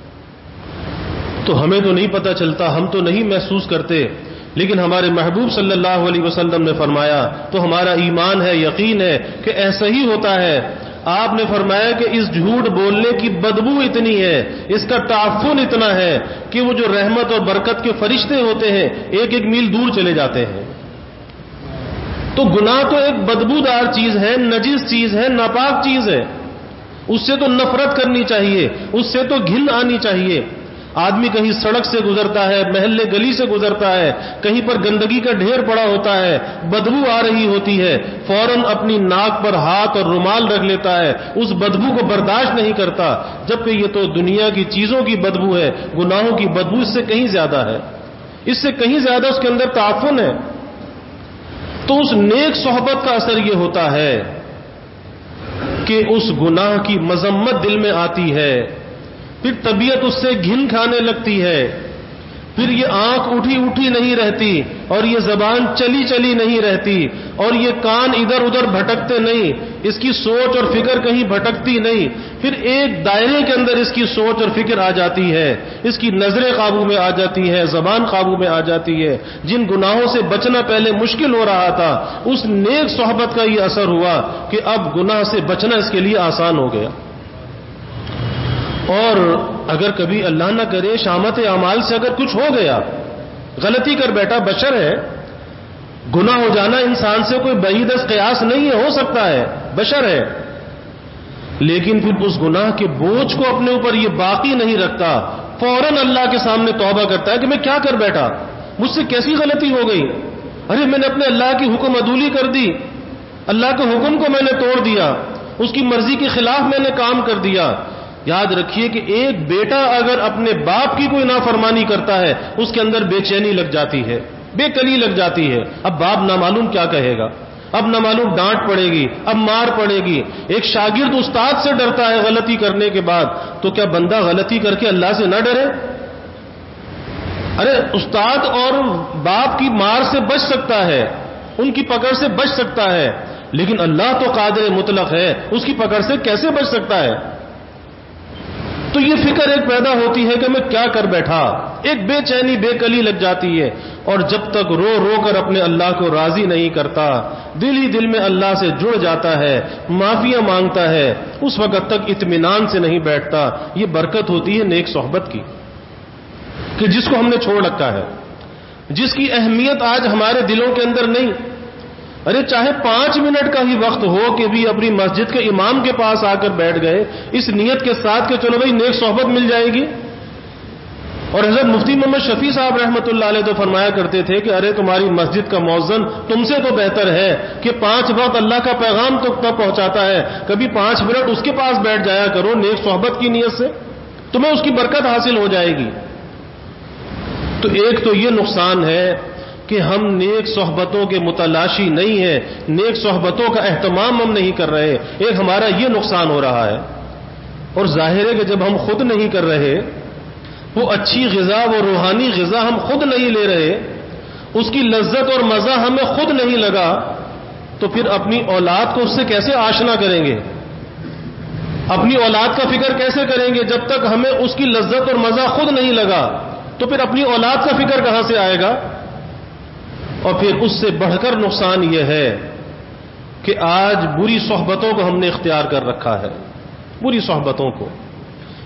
تو ہمیں تو نہیں پتہ چلتا، ہم تو نہیں محسوس کرتے، لیکن ہمارے محبوب صلی اللہ علیہ وسلم نے فرمایا تو ہمارا ایمان ہے، یقین ہے کہ ایسا ہی ہوتا ہے۔ آپ نے فرمایا کہ اس جھوٹ بولنے کی بدبو اتنی ہے، اس کا تعفن اتنا ہے کہ وہ جو رحمت اور برکت کے فرشتے ہوتے ہیں ایک ایک میل دور چلے جاتے ہیں۔ تو گناہ تو ایک بدبودار چیز ہے، نجس چیز ہے، ناپاک چیز ہے، اس سے تو نفرت کرنی چاہیے، اس سے تو گھن آنی چاہیے۔ آدمی کہیں سڑک سے گزرتا ہے، محلے گلی سے گزرتا ہے، کہیں پر گندگی کا ڈھیر پڑا ہوتا ہے، بدبو آ رہی ہوتی ہے، فوراً اپنی ناک پر ہاتھ اور رومال رکھ لیتا ہے، اس بدبو کو برداشت نہیں کرتا، جبکہ یہ تو دنیا کی چیزوں کی بدبو ہے، گناہوں کی بدبو اس سے کہیں زیادہ ہے، اس سے کہیں زیادہ اس کے اندر تعفن ہے۔ تو اس نیک صحبت کا اثر یہ ہوتا ہے کہ اس گناہ کی مذمت دل میں آتی ہے، پھر طبیعت اس سے گھن کھانے لگتی ہے، پھر یہ آنکھ اٹھی اٹھی نہیں رہتی، اور یہ زبان چلی چلی نہیں رہتی، اور یہ کان ادھر ادھر بھٹکتے نہیں، اس کی سوچ اور فکر کہیں بھٹکتی نہیں، پھر ایک دائرے کے اندر اس کی سوچ اور فکر آ جاتی ہے، اس کی نظریں قابو میں آ جاتی ہے، زبان قابو میں آ جاتی ہے۔ جن گناہوں سے بچنا پہلے مشکل ہو رہا تھا، اس نیک صحبت کا یہ اثر ہوا کہ اب گناہ سے بچنا اس کے لیے آسان ہو گیا۔ اور اگر کبھی اللہ نہ کرے شامت اعمال سے اگر کچھ ہو گیا، غلطی کر بیٹھا، بشر ہے، گناہ ہو جانا انسان سے کوئی بعید از قیاس نہیں ہے، ہو سکتا ہے، بشر ہے، لیکن پھر اس گناہ کے بوجھ کو اپنے اوپر یہ باقی نہیں رکھتا، فوراً اللہ کے سامنے توبہ کرتا ہے کہ میں کیا کر بیٹھا، مجھ سے کیسی غلطی ہو گئی، ارے میں نے اپنے اللہ کی حکم عدولی کر دی، اللہ کے حکم کو میں نے توڑ دیا، اس کی مرضی کے خلاف میں نے کام کر دیا۔ یاد رکھیے کہ ایک بیٹا اگر اپنے باپ کی کوئی نافرمانی کرتا ہے، اس کے اندر بے چینی لگ جاتی ہے، بے کلی لگ جاتی ہے، اب باپ نامعلوم کیا کہے گا، اب نامعلوم ڈانٹ پڑے گی، اب مار پڑے گی۔ ایک شاگرد استاد سے ڈرتا ہے غلطی کرنے کے بعد، تو کیا بندہ غلطی کر کے اللہ سے نہ ڈرے؟ ارے استاد اور باپ کی مار سے بچ سکتا ہے، ان کی پکڑ سے بچ سکتا ہے، لیکن اللہ تو قادر مطلق ہے، اس کی پکڑ سے کیسے بچ سکتا ہے؟ تو یہ فکر ایک پیدا ہوتی ہے کہ میں کیا کر بیٹھا، ایک بے چینی بے کلی لگ جاتی ہے، اور جب تک رو رو کر اپنے اللہ کو راضی نہیں کرتا، دل ہی دل میں اللہ سے جڑ جاتا ہے، معافیاں مانگتا ہے، اس وقت تک اطمینان سے نہیں بیٹھتا۔ یہ برکت ہوتی ہے نیک صحبت کی، کہ جس کو ہم نے چھوڑ رکھا ہے، جس کی اہمیت آج ہمارے دلوں کے اندر نہیں۔ ارے چاہے پانچ منٹ کا ہی وقت ہو کہ بھی اپنی مسجد کے امام کے پاس آ کر بیٹھ گئے اس نیت کے ساتھ کہ چلو بھائی نیک صحبت مل جائے گی۔ اور حضرت مفتی محمد شفیع صاحب رحمۃ اللہ علیہ تو فرمایا کرتے تھے کہ ارے تمہاری مسجد کا مؤذن تم سے تو بہتر ہے کہ پانچ وقت اللہ کا پیغام تو تک پہنچاتا ہے، کبھی پانچ منٹ اس کے پاس بیٹھ جایا کرو نیک صحبت کی نیت سے، تمہیں اس کی برکت حاصل ہو جائے گی۔ تو ایک تو یہ نقصان ہے کہ ہم نیک صحبتوں کے متلاشی نہیں ہیں، نیک صحبتوں کا اہتمام ہم نہیں کر رہے، ایک ہمارا یہ نقصان ہو رہا ہے۔ اور ظاہر ہے کہ جب ہم خود نہیں کر رہے، وہ اچھی غذا، وہ روحانی غذا ہم خود نہیں لے رہے، اس کی لذت اور مزہ ہمیں خود نہیں لگا، تو پھر اپنی اولاد کو اس سے کیسے آشنا کریں گے، اپنی اولاد کا فکر کیسے کریں گے جب تک ہمیں اس کی لذت اور مزہ خود نہیں لگا، تو پھر اپنی اولاد کا فکر کہاں سے آئے گا؟ اور پھر اس سے بڑھ کر نقصان یہ ہے کہ آج بری صحبتوں کو ہم نے اختیار کر رکھا ہے، بری صحبتوں کو۔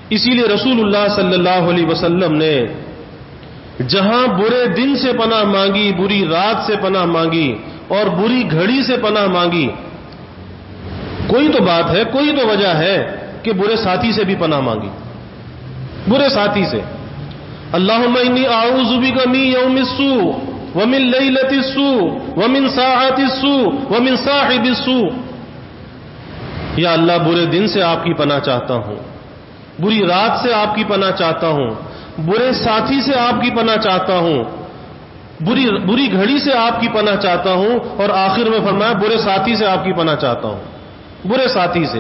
اسی لیے رسول اللہ صلی اللہ علیہ وسلم نے جہاں برے دن سے پناہ مانگی، بری رات سے پناہ مانگی اور بری گھڑی سے پناہ مانگی، کوئی تو بات ہے، کوئی تو وجہ ہے کہ برے ساتھی سے بھی پناہ مانگی، برے ساتھی سے. اللہم انی اعوذ بک من یوم السوء ومن لیلۃ السوء ومن ساعۃ السوء ومن صاحب السوء. یا اللہ برے دن سے آپ کی پناہ چاہتا ہوں، بری رات سے آپ کی پناہ چاہتا ہوں، برے ساتھی سے آپ کی پناہ چاہتا ہوں، بری بری گھڑی سے آپ کی پناہ چاہتا ہوں، اور آخر میں فرمایا برے ساتھی سے آپ کی پناہ چاہتا ہوں، برے ساتھی سے.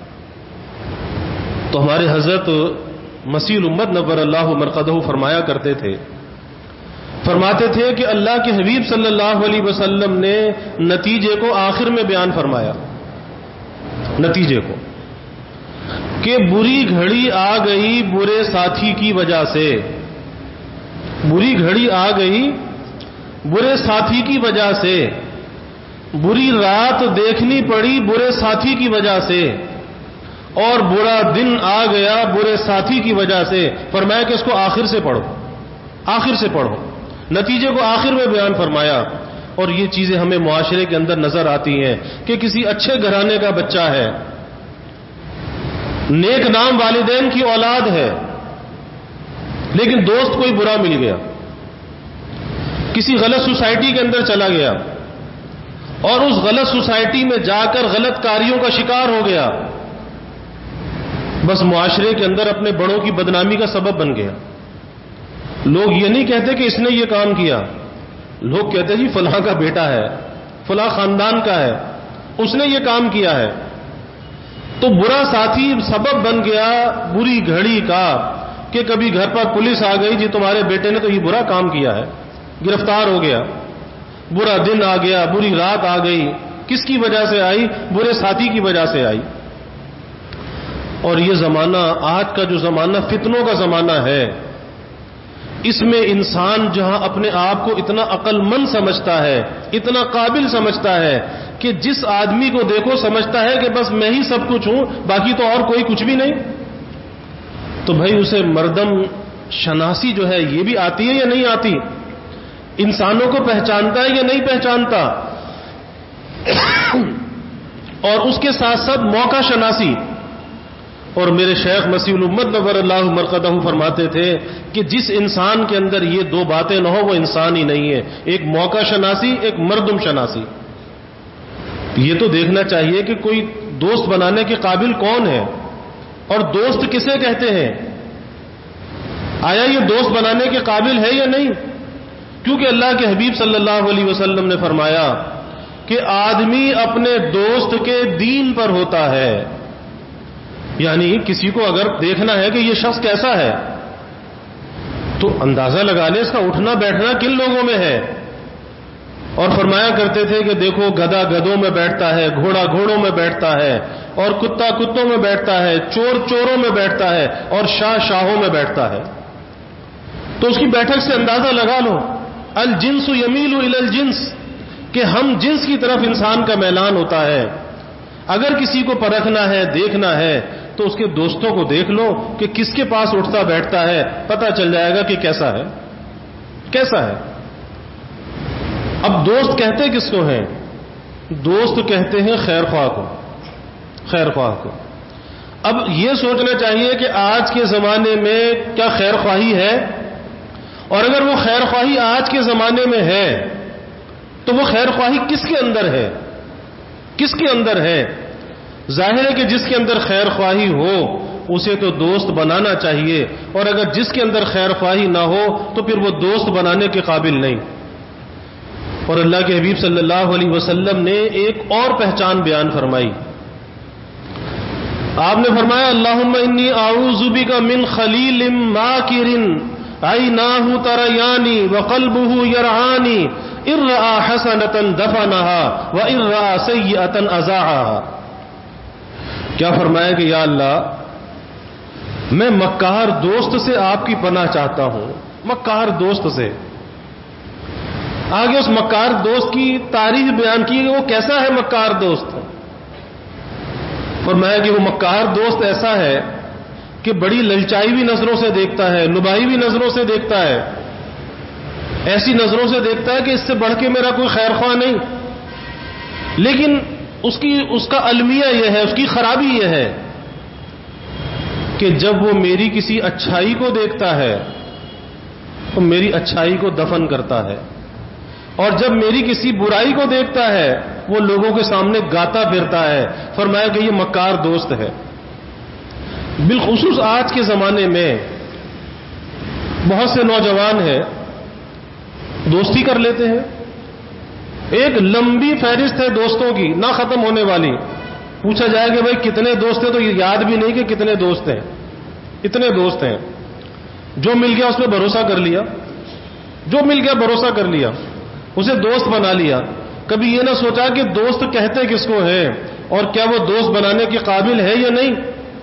تو ہمارے حضرت مسیح الامت نور اللہ مرقدہ فرمایا کرتے تھے، فرماتے تھے کہ اللہ کے حبیب صلی اللہ علیہ وسلم نے نتیجے کو آخر میں بیان فرمایا، نتیجے کو کہ بری گھڑی آ گئی برے ساتھی کی وجہ سے، بری گھڑی آ گئی برے ساتھی کی وجہ سے، بری رات دیکھنی پڑی برے ساتھی کی وجہ سے، اور برا دن آ گیا برے ساتھی کی وجہ سے. فرمایا کہ اس کو آخر سے پڑھو، آخر سے پڑھو، نتیجے کو آخر میں بیان فرمایا. اور یہ چیزیں ہمیں معاشرے کے اندر نظر آتی ہیں کہ کسی اچھے گھرانے کا بچہ ہے، نیک نام والدین کی اولاد ہے، لیکن دوست کوئی برا مل گیا، کسی غلط سوسائٹی کے اندر چلا گیا اور اس غلط سوسائٹی میں جا کر غلط کاریوں کا شکار ہو گیا، بس معاشرے کے اندر اپنے بڑوں کی بدنامی کا سبب بن گیا. لوگ یہ نہیں کہتے کہ اس نے یہ کام کیا، لوگ کہتے جی فلاں کا بیٹا ہے، فلاں خاندان کا ہے، اس نے یہ کام کیا ہے. تو برا ساتھی سبب بن گیا بری گھڑی کا کہ کبھی گھر پر پولیس آ گئی، جی تمہارے بیٹے نے تو یہ برا کام کیا ہے، گرفتار ہو گیا. برا دن آ گیا، بری رات آ گئی، کس کی وجہ سے آئی؟ برے ساتھی کی وجہ سے آئی. اور یہ زمانہ، آج کا جو زمانہ فتنوں کا زمانہ ہے، اس میں انسان جہاں اپنے آپ کو اتنا عقل مند سمجھتا ہے، اتنا قابل سمجھتا ہے کہ جس آدمی کو دیکھو سمجھتا ہے کہ بس میں ہی سب کچھ ہوں، باقی تو اور کوئی کچھ بھی نہیں، تو بھائی اسے مردم شناسی جو ہے یہ بھی آتی ہے یا نہیں آتی؟ انسانوں کو پہچانتا ہے یا نہیں پہچانتا؟ اور اس کے ساتھ ساتھ موقع شناسی. اور میرے شیخ مسیح الامت نور اللہ مرقدہ فرماتے تھے کہ جس انسان کے اندر یہ دو باتیں نہ ہو وہ انسان ہی نہیں ہے، ایک موقع شناسی، ایک مردم شناسی. یہ تو دیکھنا چاہیے کہ کوئی دوست بنانے کے قابل کون ہے اور دوست کسے کہتے ہیں، آیا یہ دوست بنانے کے قابل ہے یا نہیں؟ کیونکہ اللہ کے حبیب صلی اللہ علیہ وسلم نے فرمایا کہ آدمی اپنے دوست کے دین پر ہوتا ہے. یعنی کسی کو اگر دیکھنا ہے کہ یہ شخص کیسا ہے تو اندازہ لگا لے اس کا اٹھنا بیٹھنا کن لوگوں میں ہے. اور فرمایا کرتے تھے کہ دیکھو گدھا گدھوں میں بیٹھتا ہے، گھوڑا گھوڑوں میں بیٹھتا ہے، اور کتا کتوں میں بیٹھتا ہے، چور چوروں میں بیٹھتا ہے، اور شاہ شاہوں میں بیٹھتا ہے. تو اس کی بیٹھک سے اندازہ لگا لو، الجنس یمیل الی الجنس، کہ ہم جنس کی طرف انسان کا میلان ہوتا ہے. اگر کسی کو پرکھنا ہے، دیکھنا ہے، تو اس کے دوستوں کو دیکھ لو کہ کس کے پاس اٹھتا بیٹھتا ہے، پتہ چل جائے گا کہ کیسا ہے، کیسا ہے. اب دوست کہتے کس کو ہیں؟ دوست کہتے ہیں خیر خواہ کو، خیر خواہ کو. اب یہ سوچنا چاہیے کہ آج کے زمانے میں کیا خیر خواہی ہے، اور اگر وہ خیر خواہی آج کے زمانے میں ہے تو وہ خیر خواہی کس کے اندر ہے، کس کے اندر ہے؟ ظاہر ہے کہ جس کے اندر خیر خواہی ہو اسے تو دوست بنانا چاہیے، اور اگر جس کے اندر خیر خواہی نہ ہو تو پھر وہ دوست بنانے کے قابل نہیں. اور اللہ کے حبیب صلی اللہ علیہ وسلم نے ایک اور پہچان بیان فرمائی. آپ نے فرمایا اللہم انی اعوذ بک من خلیل ماکر عیناہ تریانی وقلبہ یرعانی ان رأى حسنة دفنها وان رأى سیئة ازاعها. کیا فرمایا کہ یا اللہ میں مکار دوست سے آپ کی پناہ چاہتا ہوں، مکار دوست سے. آگے اس مکار دوست کی تعریف بیان کی کہ وہ کیسا ہے مکار دوست. فرمایا کہ وہ مکار دوست ایسا ہے کہ بڑی للچائی ہوئی نظروں سے دیکھتا ہے، نبائی ہوئی نظروں سے دیکھتا ہے، ایسی نظروں سے دیکھتا ہے کہ اس سے بڑھ کے میرا کوئی خیر خواہ نہیں. لیکن اس کی اس کا المیہ یہ ہے، اس کی خرابی یہ ہے کہ جب وہ میری کسی اچھائی کو دیکھتا ہے تو میری اچھائی کو دفن کرتا ہے، اور جب میری کسی برائی کو دیکھتا ہے وہ لوگوں کے سامنے گاتا پھرتا ہے. فرمایا کہ یہ مکار دوست ہے. بالخصوص آج کے زمانے میں بہت سے نوجوان ہیں دوستی کر لیتے ہیں، ایک لمبی فہرست ہے دوستوں کی نہ ختم ہونے والی. پوچھا جائے کہ بھائی کتنے دوست ہیں تو یہ یاد بھی نہیں کہ کتنے دوست ہیں. اتنے دوست ہیں، جو مل گیا اس پہ بھروسہ کر لیا، جو مل گیا بھروسہ کر لیا، اسے دوست بنا لیا. کبھی یہ نہ سوچا کہ دوست کہتے کس کو ہے اور کیا وہ دوست بنانے کے قابل ہے یا نہیں.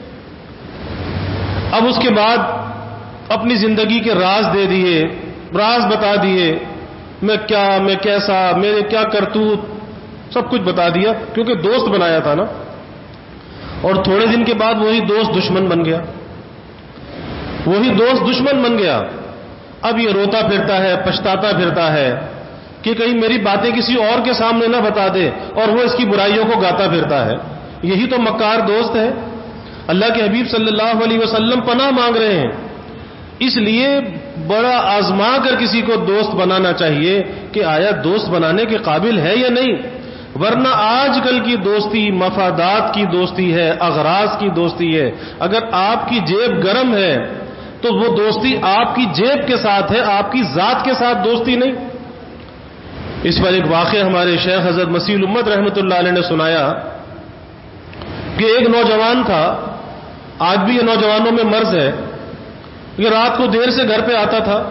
اب اس کے بعد اپنی زندگی کے راز دے دیے، راز بتا دیے، میں کیا، میں کیسا، میرے کیا کرتوت، سب کچھ بتا دیا کیونکہ دوست بنایا تھا نا. اور تھوڑے دن کے بعد وہی دوست دشمن بن گیا، وہی دوست دشمن بن گیا. اب یہ روتا پھرتا ہے، پچھتاتا پھرتا ہے کہ کہیں میری باتیں کسی اور کے سامنے نہ بتا دے، اور وہ اس کی برائیوں کو گاتا پھرتا ہے. یہی تو مکار دوست ہے. اللہ کے حبیب صلی اللہ علیہ وسلم پناہ مانگ رہے ہیں. اس لیے بڑا آزما کر کسی کو دوست بنانا چاہیے کہ آیا دوست بنانے کے قابل ہے یا نہیں. ورنہ آج کل کی دوستی مفادات کی دوستی ہے، اغراض کی دوستی ہے. اگر آپ کی جیب گرم ہے تو وہ دوستی آپ کی جیب کے ساتھ ہے، آپ کی ذات کے ساتھ دوستی نہیں. اس پر ایک واقعہ ہمارے شیخ حضرت مسیح الامت رحمۃ اللہ علیہ نے سنایا کہ ایک نوجوان تھا، آج بھی یہ نوجوانوں میں مرض ہے، یہ رات کو دیر سے گھر پہ آتا تھا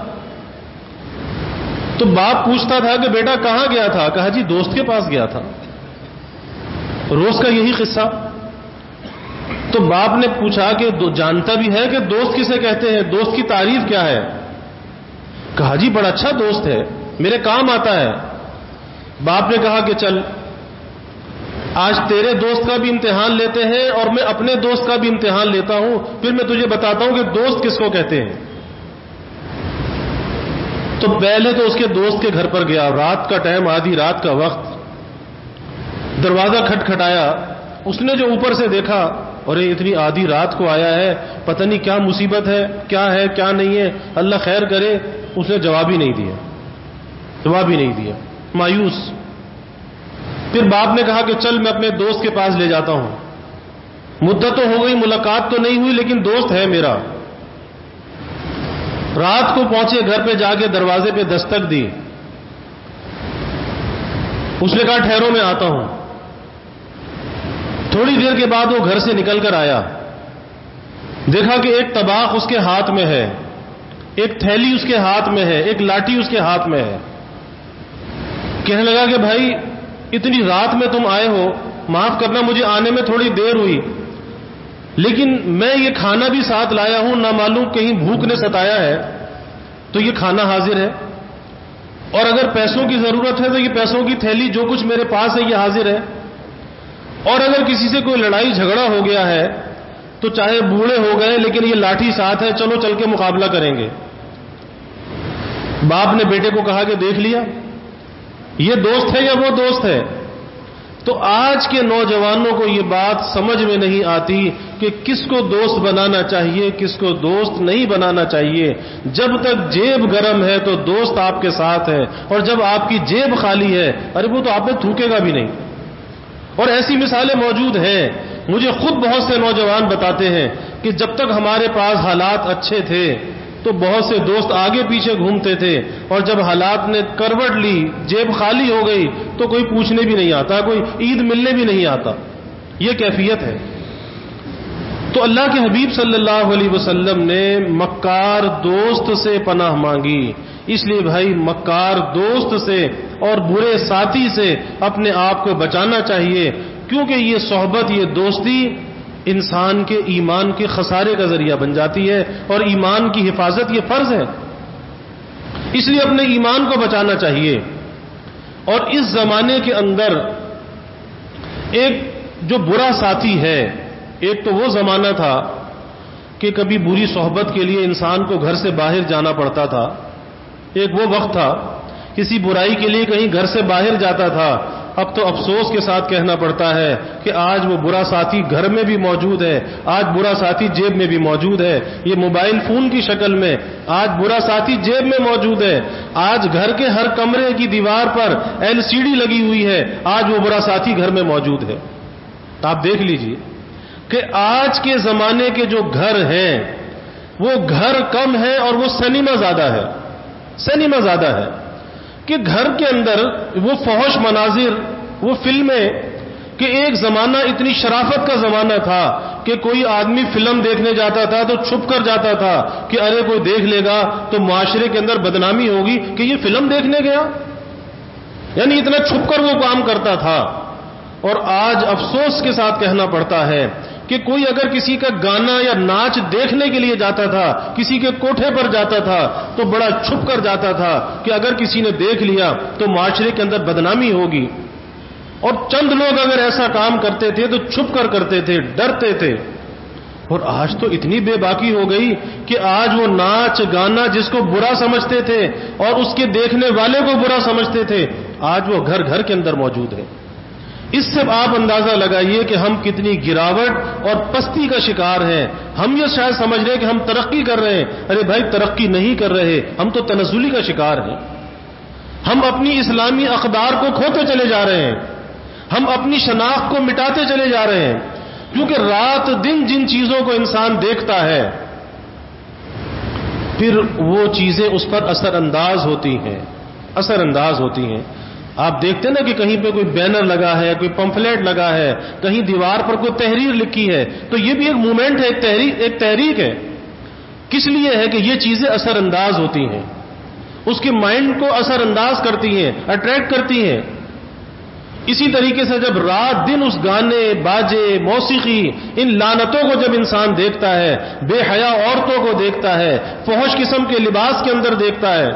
تو باپ پوچھتا تھا کہ بیٹا کہاں گیا تھا؟ کہا جی دوست کے پاس گیا تھا. روز کا یہی قصہ. تو باپ نے پوچھا کہ جانتا بھی ہے کہ دوست کسے کہتے ہیں، دوست کی تعریف کیا ہے؟ کہا جی بڑا اچھا دوست ہے، میرے کام آتا ہے. باپ نے کہا کہ چل آج تیرے دوست کا بھی امتحان لیتے ہیں اور میں اپنے دوست کا بھی امتحان لیتا ہوں، پھر میں تجھے بتاتا ہوں کہ دوست کس کو کہتے ہیں. تو پہلے تو اس کے دوست کے گھر پر گیا، رات کا ٹائم، آدھی رات کا وقت. دروازہ کھٹکھٹایا، اس نے جو اوپر سے دیکھا، اور اتنی آدھی رات کو آیا ہے، پتہ نہیں کیا مصیبت ہے، کیا ہے کیا نہیں ہے، اللہ خیر کرے. اس نے جواب ہی نہیں دیا، جواب ہی نہیں دیا، مایوس. پھر باپ نے کہا کہ چل میں اپنے دوست کے پاس لے جاتا ہوں. مدت تو ہو گئی، ملاقات تو نہیں ہوئی، لیکن دوست ہے میرا. رات کو پہنچے، گھر پہ جا کے دروازے پہ دستک دی. اس نے کہا ٹھہرو میں آتا ہوں. تھوڑی دیر کے بعد وہ گھر سے نکل کر آیا، دیکھا کہ ایک طباخ اس کے ہاتھ میں ہے، ایک تھیلی اس کے ہاتھ میں ہے، ایک لاٹھی اس کے ہاتھ میں ہے. کہنے لگا کہ بھائی اتنی رات میں تم آئے ہو، معاف کرنا مجھے آنے میں تھوڑی دیر ہوئی، لیکن میں یہ کھانا بھی ساتھ لایا ہوں، نہ معلوم کہیں بھوک نے ستایا ہے تو یہ کھانا حاضر ہے، اور اگر پیسوں کی ضرورت ہے تو یہ پیسوں کی تھیلی جو کچھ میرے پاس ہے یہ حاضر ہے، اور اگر کسی سے کوئی لڑائی جھگڑا ہو گیا ہے تو چاہے بوڑھے ہو گئے لیکن یہ لاٹھی ساتھ ہے، چلو چل کے مقابلہ کریں گے. باپ نے بیٹے کو کہا کہ دیکھ لیا یہ دوست ہے یا وہ دوست ہے. تو آج کے نوجوانوں کو یہ بات سمجھ میں نہیں آتی کہ کس کو دوست بنانا چاہیے، کس کو دوست نہیں بنانا چاہیے. جب تک جیب گرم ہے تو دوست آپ کے ساتھ ہے، اور جب آپ کی جیب خالی ہے ارے وہ تو آپ میں تھوکے گا بھی نہیں. اور ایسی مثالیں موجود ہیں. مجھے خود بہت سے نوجوان بتاتے ہیں کہ جب تک ہمارے پاس حالات اچھے تھے تو بہت سے دوست آگے پیچھے گھومتے تھے، اور جب حالات نے کروٹ لی، جیب خالی ہو گئی تو کوئی پوچھنے بھی نہیں آتا، کوئی عید ملنے بھی نہیں آتا. یہ کیفیت ہے. تو اللہ کے حبیب صلی اللہ علیہ وسلم نے مکار دوست سے پناہ مانگی. اس لیے بھائی مکار دوست سے اور برے ساتھی سے اپنے آپ کو بچانا چاہیے، کیونکہ یہ صحبت، یہ دوستی انسان کے ایمان کے خسارے کا ذریعہ بن جاتی ہے، اور ایمان کی حفاظت یہ فرض ہے. اس لیے اپنے ایمان کو بچانا چاہیے. اور اس زمانے کے اندر ایک جو برا ساتھی ہے، ایک تو وہ زمانہ تھا کہ کبھی بری صحبت کے لیے انسان کو گھر سے باہر جانا پڑتا تھا. ایک وہ وقت تھا کسی برائی کے لیے کہیں گھر سے باہر جاتا تھا. اب تو افسوس کے ساتھ کہنا پڑتا ہے کہ آج وہ برا ساتھی گھر میں بھی موجود ہے, آج برا ساتھی جیب میں بھی موجود ہے. یہ موبائل فون کی شکل میں آج برا ساتھی جیب میں موجود ہے. آج گھر کے ہر کمرے کی دیوار پر ایل سی ڈی لگی ہوئی ہے, آج وہ برا ساتھی گھر میں موجود ہے. آپ دیکھ لیجئے کہ آج کے زمانے کے جو گھر ہیں وہ گھر کم ہے اور وہ سنیما زیادہ ہے. سنیما زیادہ ہے کہ گھر کے اندر وہ فحش مناظر, وہ فلمیں, کہ ایک زمانہ اتنی شرافت کا زمانہ تھا کہ کوئی آدمی فلم دیکھنے جاتا تھا تو چھپ کر جاتا تھا کہ ارے کوئی دیکھ لے گا تو معاشرے کے اندر بدنامی ہوگی کہ یہ فلم دیکھنے گیا. یعنی اتنا چھپ کر وہ کام کرتا تھا. اور آج افسوس کے ساتھ کہنا پڑتا ہے کہ کوئی اگر کسی کا گانا یا ناچ دیکھنے کے لیے جاتا تھا, کسی کے کوٹھے پر جاتا تھا تو بڑا چھپ کر جاتا تھا کہ اگر کسی نے دیکھ لیا تو معاشرے کے اندر بدنامی ہوگی. اور چند لوگ اگر ایسا کام کرتے تھے تو چھپ کر کرتے تھے, ڈرتے تھے. اور آج تو اتنی بے باکی ہو گئی کہ آج وہ ناچ گانا جس کو برا سمجھتے تھے اور اس کے دیکھنے والے کو برا سمجھتے تھے, آج وہ گھر گھر کے اندر موجود ہے. اس سے آپ اندازہ لگائیے کہ ہم کتنی گراوٹ اور پستی کا شکار ہیں. ہم یہ شاید سمجھ رہے ہیں کہ ہم ترقی کر رہے ہیں. ارے بھائی ترقی نہیں کر رہے, ہم تو تنزلی کا شکار ہیں. ہم اپنی اسلامی اقدار کو کھوتے چلے جا رہے ہیں, ہم اپنی شناخت کو مٹاتے چلے جا رہے ہیں. کیونکہ رات دن جن چیزوں کو انسان دیکھتا ہے پھر وہ چیزیں اس پر اثر انداز ہوتی ہیں, اثر انداز ہوتی ہیں. آپ دیکھتے ہیں نا کہ کہیں پہ کوئی بینر لگا ہے, کوئی پمفلیٹ لگا ہے, کہیں دیوار پر کوئی تحریر لکھی ہے, تو یہ بھی ایک موومنٹ ہے, ایک تحریک ایک تحریک ہے. کس لیے ہے کہ یہ چیزیں اثر انداز ہوتی ہیں, اس کے مائنڈ کو اثر انداز کرتی ہیں, اٹریکٹ کرتی ہیں. اسی طریقے سے جب رات دن اس گانے, باجے, موسیقی, ان لعنتوں کو جب انسان دیکھتا ہے, بے حیا عورتوں کو دیکھتا ہے, فحش قسم کے لباس کے اندر دیکھتا ہے,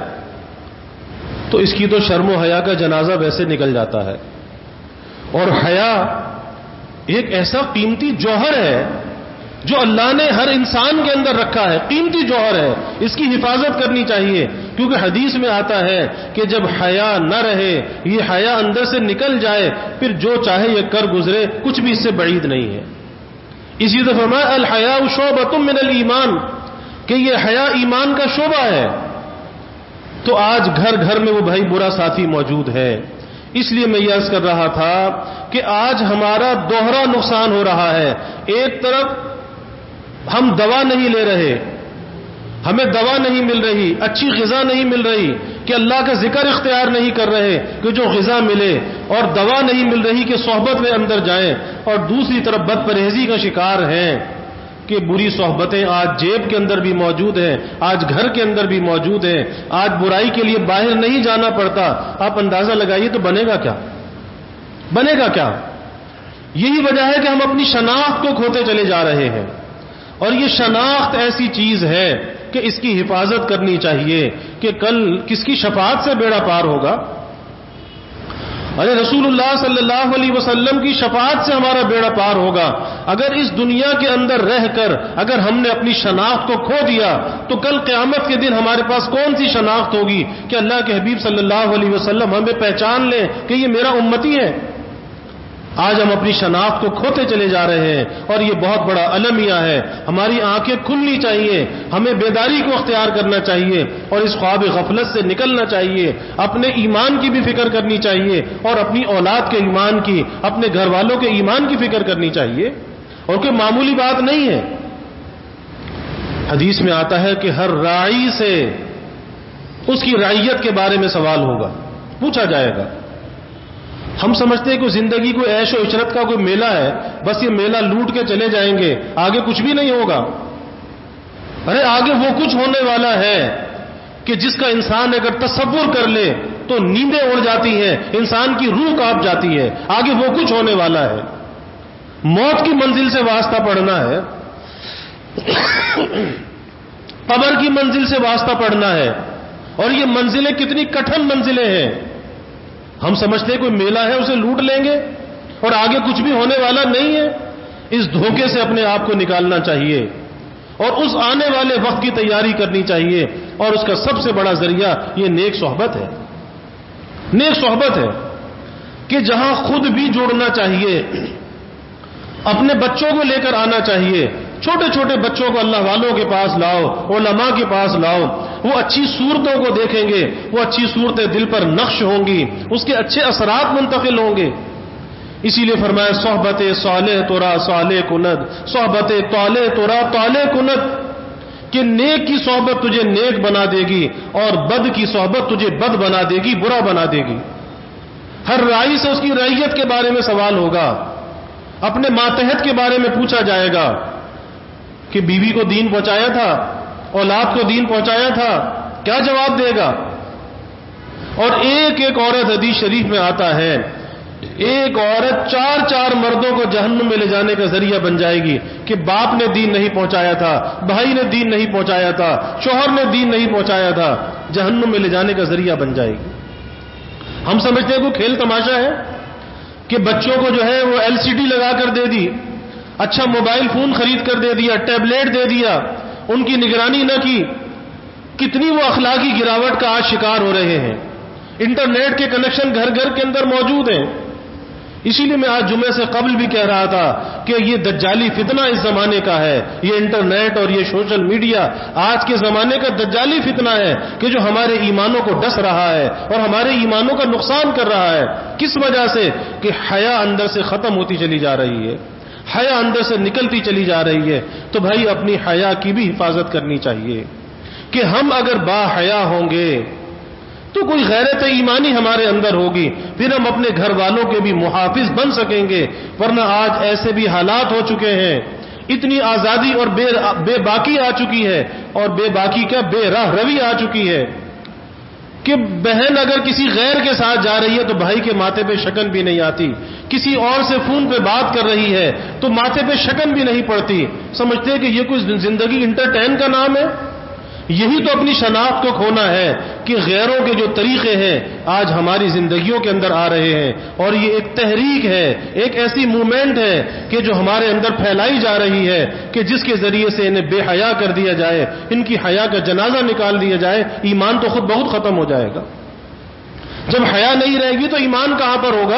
تو اس کی تو شرم و حیا کا جنازہ ویسے نکل جاتا ہے. اور حیا ایک ایسا قیمتی جوہر ہے جو اللہ نے ہر انسان کے اندر رکھا ہے, قیمتی جوہر ہے, اس کی حفاظت کرنی چاہیے. کیونکہ حدیث میں آتا ہے کہ جب حیا نہ رہے, یہ حیا اندر سے نکل جائے, پھر جو چاہے یہ کر گزرے, کچھ بھی اس سے بعید نہیں ہے. اسی طرح فرمایا الحیاء شعبۃ من الایمان, کہ یہ حیا ایمان کا شعبہ ہے. تو آج گھر گھر میں وہ بھائی برا ساتھی موجود ہے. اس لیے میں یہ عرض کر رہا تھا کہ آج ہمارا دوہرا نقصان ہو رہا ہے. ایک طرف ہم دوا نہیں لے رہے, ہمیں دوا نہیں مل رہی, اچھی غذا نہیں مل رہی کہ اللہ کا ذکر اختیار نہیں کر رہے کہ جو غذا ملے, اور دوا نہیں مل رہی کہ صحبت میں اندر جائیں, اور دوسری طرف بد پرہیزی کا شکار ہیں کہ بری صحبتیں آج جیب کے اندر بھی موجود ہیں, آج گھر کے اندر بھی موجود ہیں, آج برائی کے لیے باہر نہیں جانا پڑتا. آپ اندازہ لگائیے تو بنے گا کیا, بنے گا کیا؟ یہی وجہ ہے کہ ہم اپنی شناخت کو کھوتے چلے جا رہے ہیں. اور یہ شناخت ایسی چیز ہے کہ اس کی حفاظت کرنی چاہیے کہ کل کس کی شفاعت سے بیڑا پار ہوگا. ارے رسول اللہ صلی اللہ علیہ وسلم کی شفاعت سے ہمارا بیڑا پار ہوگا. اگر اس دنیا کے اندر رہ کر اگر ہم نے اپنی شناخت کو کھو دیا تو کل قیامت کے دن ہمارے پاس کون سی شناخت ہوگی کہ اللہ کے حبیب صلی اللہ علیہ وسلم ہمیں پہچان لیں کہ یہ میرا امتی ہے. آج ہم اپنی شناخت کو کھوتے چلے جا رہے ہیں, اور یہ بہت بڑا المیہ ہے. ہماری آنکھیں کھلنی چاہیے, ہمیں بیداری کو اختیار کرنا چاہیے, اور اس خواب غفلت سے نکلنا چاہیے. اپنے ایمان کی بھی فکر کرنی چاہیے, اور اپنی اولاد کے ایمان کی, اپنے گھر والوں کے ایمان کی فکر کرنی چاہیے. اور کوئی معمولی بات نہیں ہے. حدیث میں آتا ہے کہ ہر راعی سے اس کی رعیت کے بارے میں سوال ہوگا, پوچھا جائے گا. ہم سمجھتے ہیں کہ زندگی کوئی عیش و عشرت کا کوئی میلہ ہے, بس یہ میلہ لوٹ کے چلے جائیں گے, آگے کچھ بھی نہیں ہوگا. ارے آگے وہ کچھ ہونے والا ہے کہ جس کا انسان اگر تصور کر لے تو نیندیں اڑ جاتی ہیں, انسان کی روح کانپ جاتی ہے. آگے وہ کچھ ہونے والا ہے. موت کی منزل سے واسطہ پڑھنا ہے, قبر کی منزل سے واسطہ پڑھنا ہے, اور یہ منزلیں کتنی کٹھن منزلیں ہیں. ہم سمجھتے ہیں کوئی میلہ ہے اسے لوٹ لیں گے اور آگے کچھ بھی ہونے والا نہیں ہے. اس دھوکے سے اپنے آپ کو نکالنا چاہیے. اور اس آنے والے وقت کی تیاری کرنی چاہیے، اور اس کا سب سے بڑا ذریعہ یہ نیک صحبت ہے۔ نیک صحبت ہے کہ جہاں خود بھی جوڑنا چاہیے، اپنے بچوں کو لے کر آنا چاہیے، چھوٹے چھوٹے بچوں کو اللہ والوں کے پاس لاؤ، علماء کے پاس لاؤ، وہ اچھی صورتوں کو دیکھیں گے، وہ اچھی صورتیں دل پر نقش ہوں گی، اس کے اچھے اثرات منتقل ہوں گے۔ اسی لیے فرمایا صحبت صالح تورا صالح کند، صحبت طالح تورا طالح کند، کہ نیک کی صحبت تجھے نیک بنا دے گی اور بد کی صحبت تجھے بد بنا دے گی، برا بنا دے گی۔ ہر رائی سے اس کی رعیت کے بارے میں سوال ہوگا، اپنے ماتحت کے بارے میں پوچھا جائے گا کہ بیوی کو دین پہنچایا تھا، اولاد کو دین پہنچایا تھا، کیا جواب دے گا؟ اور ایک ایک عورت حدیث شریف میں آتا ہے، ایک عورت چار چار مردوں کو جہنم میں لے جانے کا ذریعہ بن جائے گی کہ باپ نے دین نہیں پہنچایا تھا، بھائی نے دین نہیں پہنچایا تھا، شوہر نے دین نہیں پہنچایا تھا، جہنم میں لے جانے کا ذریعہ بن جائے گی۔ ہم سمجھتے ہیں کوئی کھیل تماشا ہے کہ بچوں کو جو ہے وہ ایل سی ڈی لگا کر دے دی، اچھا موبائل فون خرید کر دے دیا، ٹیبلیٹ دے دیا، ان کی نگرانی نہ کی، کتنی وہ اخلاقی گراوٹ کا آج شکار ہو رہے ہیں۔ انٹرنیٹ کے کنیکشن گھر گھر کے اندر موجود ہیں۔ اسی لیے میں آج جمعے سے قبل بھی کہہ رہا تھا کہ یہ دجالی فتنہ اس زمانے کا ہے، یہ انٹرنیٹ اور یہ سوشل میڈیا آج کے زمانے کا دجالی فتنہ ہے کہ جو ہمارے ایمانوں کو ڈس رہا ہے اور ہمارے ایمانوں کا نقصان کر رہا ہے۔ کس وجہ سے؟ کہ حیا اندر سے ختم ہوتی چلی جا رہی ہے، حیا اندر سے نکلتی چلی جا رہی ہے۔ تو بھائی اپنی حیا کی بھی حفاظت کرنی چاہیے کہ ہم اگر با حیا ہوں گے تو کوئی غیرت ایمانی ہمارے اندر ہوگی، پھر ہم اپنے گھر والوں کے بھی محافظ بن سکیں گے۔ ورنہ آج ایسے بھی حالات ہو چکے ہیں، اتنی آزادی اور بے بے باکی آ چکی ہے، اور بے باکی کیا بے راہ روی آ چکی ہے کہ بہن اگر کسی غیر کے ساتھ جا رہی ہے تو بھائی کے ماتھے پہ شکن بھی نہیں آتی، کسی اور سے فون پہ بات کر رہی ہے تو ماتھے پہ شکن بھی نہیں پڑتی، سمجھتے ہیں کہ یہ کوئی زندگی انٹرٹین کا نام ہے۔ یہی تو اپنی شناخت کو کھونا ہے کہ غیروں کے جو طریقے ہیں آج ہماری زندگیوں کے اندر آ رہے ہیں، اور یہ ایک تحریک ہے، ایک ایسی موومنٹ ہے کہ جو ہمارے اندر پھیلائی جا رہی ہے کہ جس کے ذریعے سے انہیں بے حیا کر دیا جائے، ان کی حیا کا جنازہ نکال دیا جائے، ایمان تو خود بہت ختم ہو جائے گا۔ جب حیا نہیں رہے گی تو ایمان کہاں پر ہوگا؟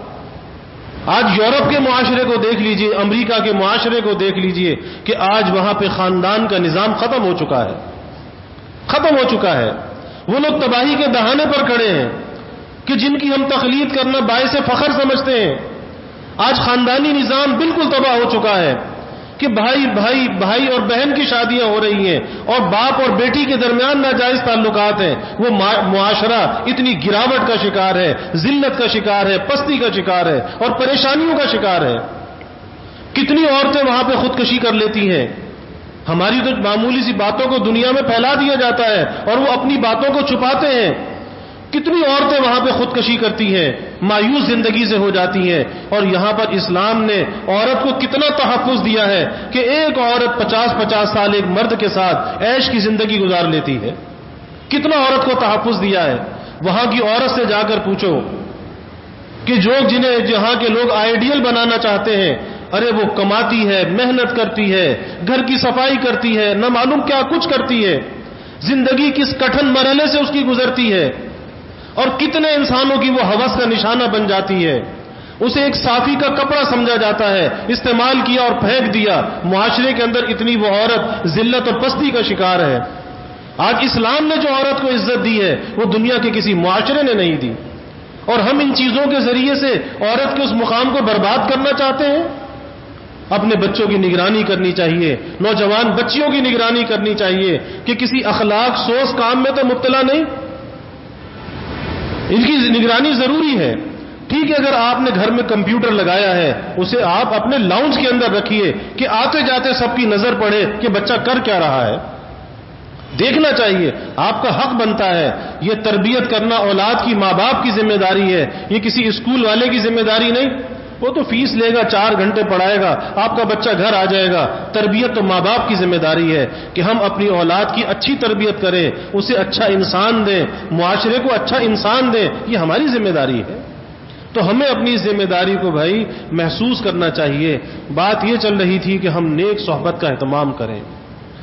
آج یورپ کے معاشرے کو دیکھ لیجئے، امریکہ کے معاشرے کو دیکھ لیجئے کہ آج وہاں پہ خاندان کا نظام ختم ہو چکا ہے، ختم ہو چکا ہے۔ وہ لوگ تباہی کے دہانے پر کھڑے ہیں کہ جن کی ہم تقلید کرنا باعث فخر سمجھتے ہیں۔ آج خاندانی نظام بالکل تباہ ہو چکا ہے کہ بھائی بھائی بھائی اور بہن کی شادیاں ہو رہی ہیں اور باپ اور بیٹی کے درمیان ناجائز تعلقات ہیں۔ وہ معاشرہ اتنی گراوٹ کا شکار ہے، ذلت کا شکار ہے، پستی کا شکار ہے اور پریشانیوں کا شکار ہے۔ کتنی عورتیں وہاں پہ خودکشی کر لیتی ہیں۔ ہماری تو معمولی سی باتوں کو دنیا میں پھیلا دیا جاتا ہے اور وہ اپنی باتوں کو چھپاتے ہیں۔ کتنی عورتیں وہاں پہ خودکشی کرتی ہیں، مایوس زندگی سے ہو جاتی ہیں، اور یہاں پر اسلام نے عورت کو کتنا تحفظ دیا ہے کہ ایک عورت پچاس پچاس سال ایک مرد کے ساتھ عیش کی زندگی گزار لیتی ہے۔ کتنا عورت کو تحفظ دیا ہے۔ وہاں کی عورت سے جا کر پوچھو کہ جو جنہیں جہاں کے لوگ آئیڈیل بنانا چاہتے ہیں، ارے وہ کماتی ہے، محنت کرتی ہے، گھر کی صفائی کرتی ہے، نہ معلوم کیا کچھ کرتی ہے، زندگی کس کٹھن مرحلے سے اس کی گزرتی ہے، اور کتنے انسانوں کی وہ ہوس کا نشانہ بن جاتی ہے۔ اسے ایک صافی کا کپڑا سمجھا جاتا ہے، استعمال کیا اور پھینک دیا۔ معاشرے کے اندر اتنی وہ عورت ذلت اور پستی کا شکار ہے۔ آج اسلام نے جو عورت کو عزت دی ہے وہ دنیا کے کسی معاشرے نے نہیں دی، اور ہم ان چیزوں کے ذریعے سے عورت کے اس مقام کو برباد کرنا چاہتے ہیں۔ اپنے بچوں کی نگرانی کرنی چاہیے، نوجوان بچیوں کی نگرانی کرنی چاہیے کہ کسی اخلاق سوز کام میں تو مبتلا نہیں، ان کی نگرانی ضروری ہے۔ ٹھیک ہے، اگر آپ نے گھر میں کمپیوٹر لگایا ہے اسے آپ اپنے لاؤنج کے اندر رکھیے کہ آتے جاتے سب کی نظر پڑے کہ بچہ کر کیا رہا ہے، دیکھنا چاہیے، آپ کا حق بنتا ہے۔ یہ تربیت کرنا اولاد کی ماں باپ کی ذمہ داری ہے، یہ کسی اسکول والے کی ذمہ داری نہیں۔ وہ تو فیس لے گا، چار گھنٹے پڑھائے گا، آپ کا بچہ گھر آ جائے گا۔ تربیت تو ماں باپ کی ذمہ داری ہے کہ ہم اپنی اولاد کی اچھی تربیت کریں، اسے اچھا انسان دیں، معاشرے کو اچھا انسان دیں، یہ ہماری ذمہ داری ہے۔ تو ہمیں اپنی ذمہ داری کو بھائی محسوس کرنا چاہیے۔ بات یہ چل رہی تھی کہ ہم نیک صحبت کا اہتمام کریں،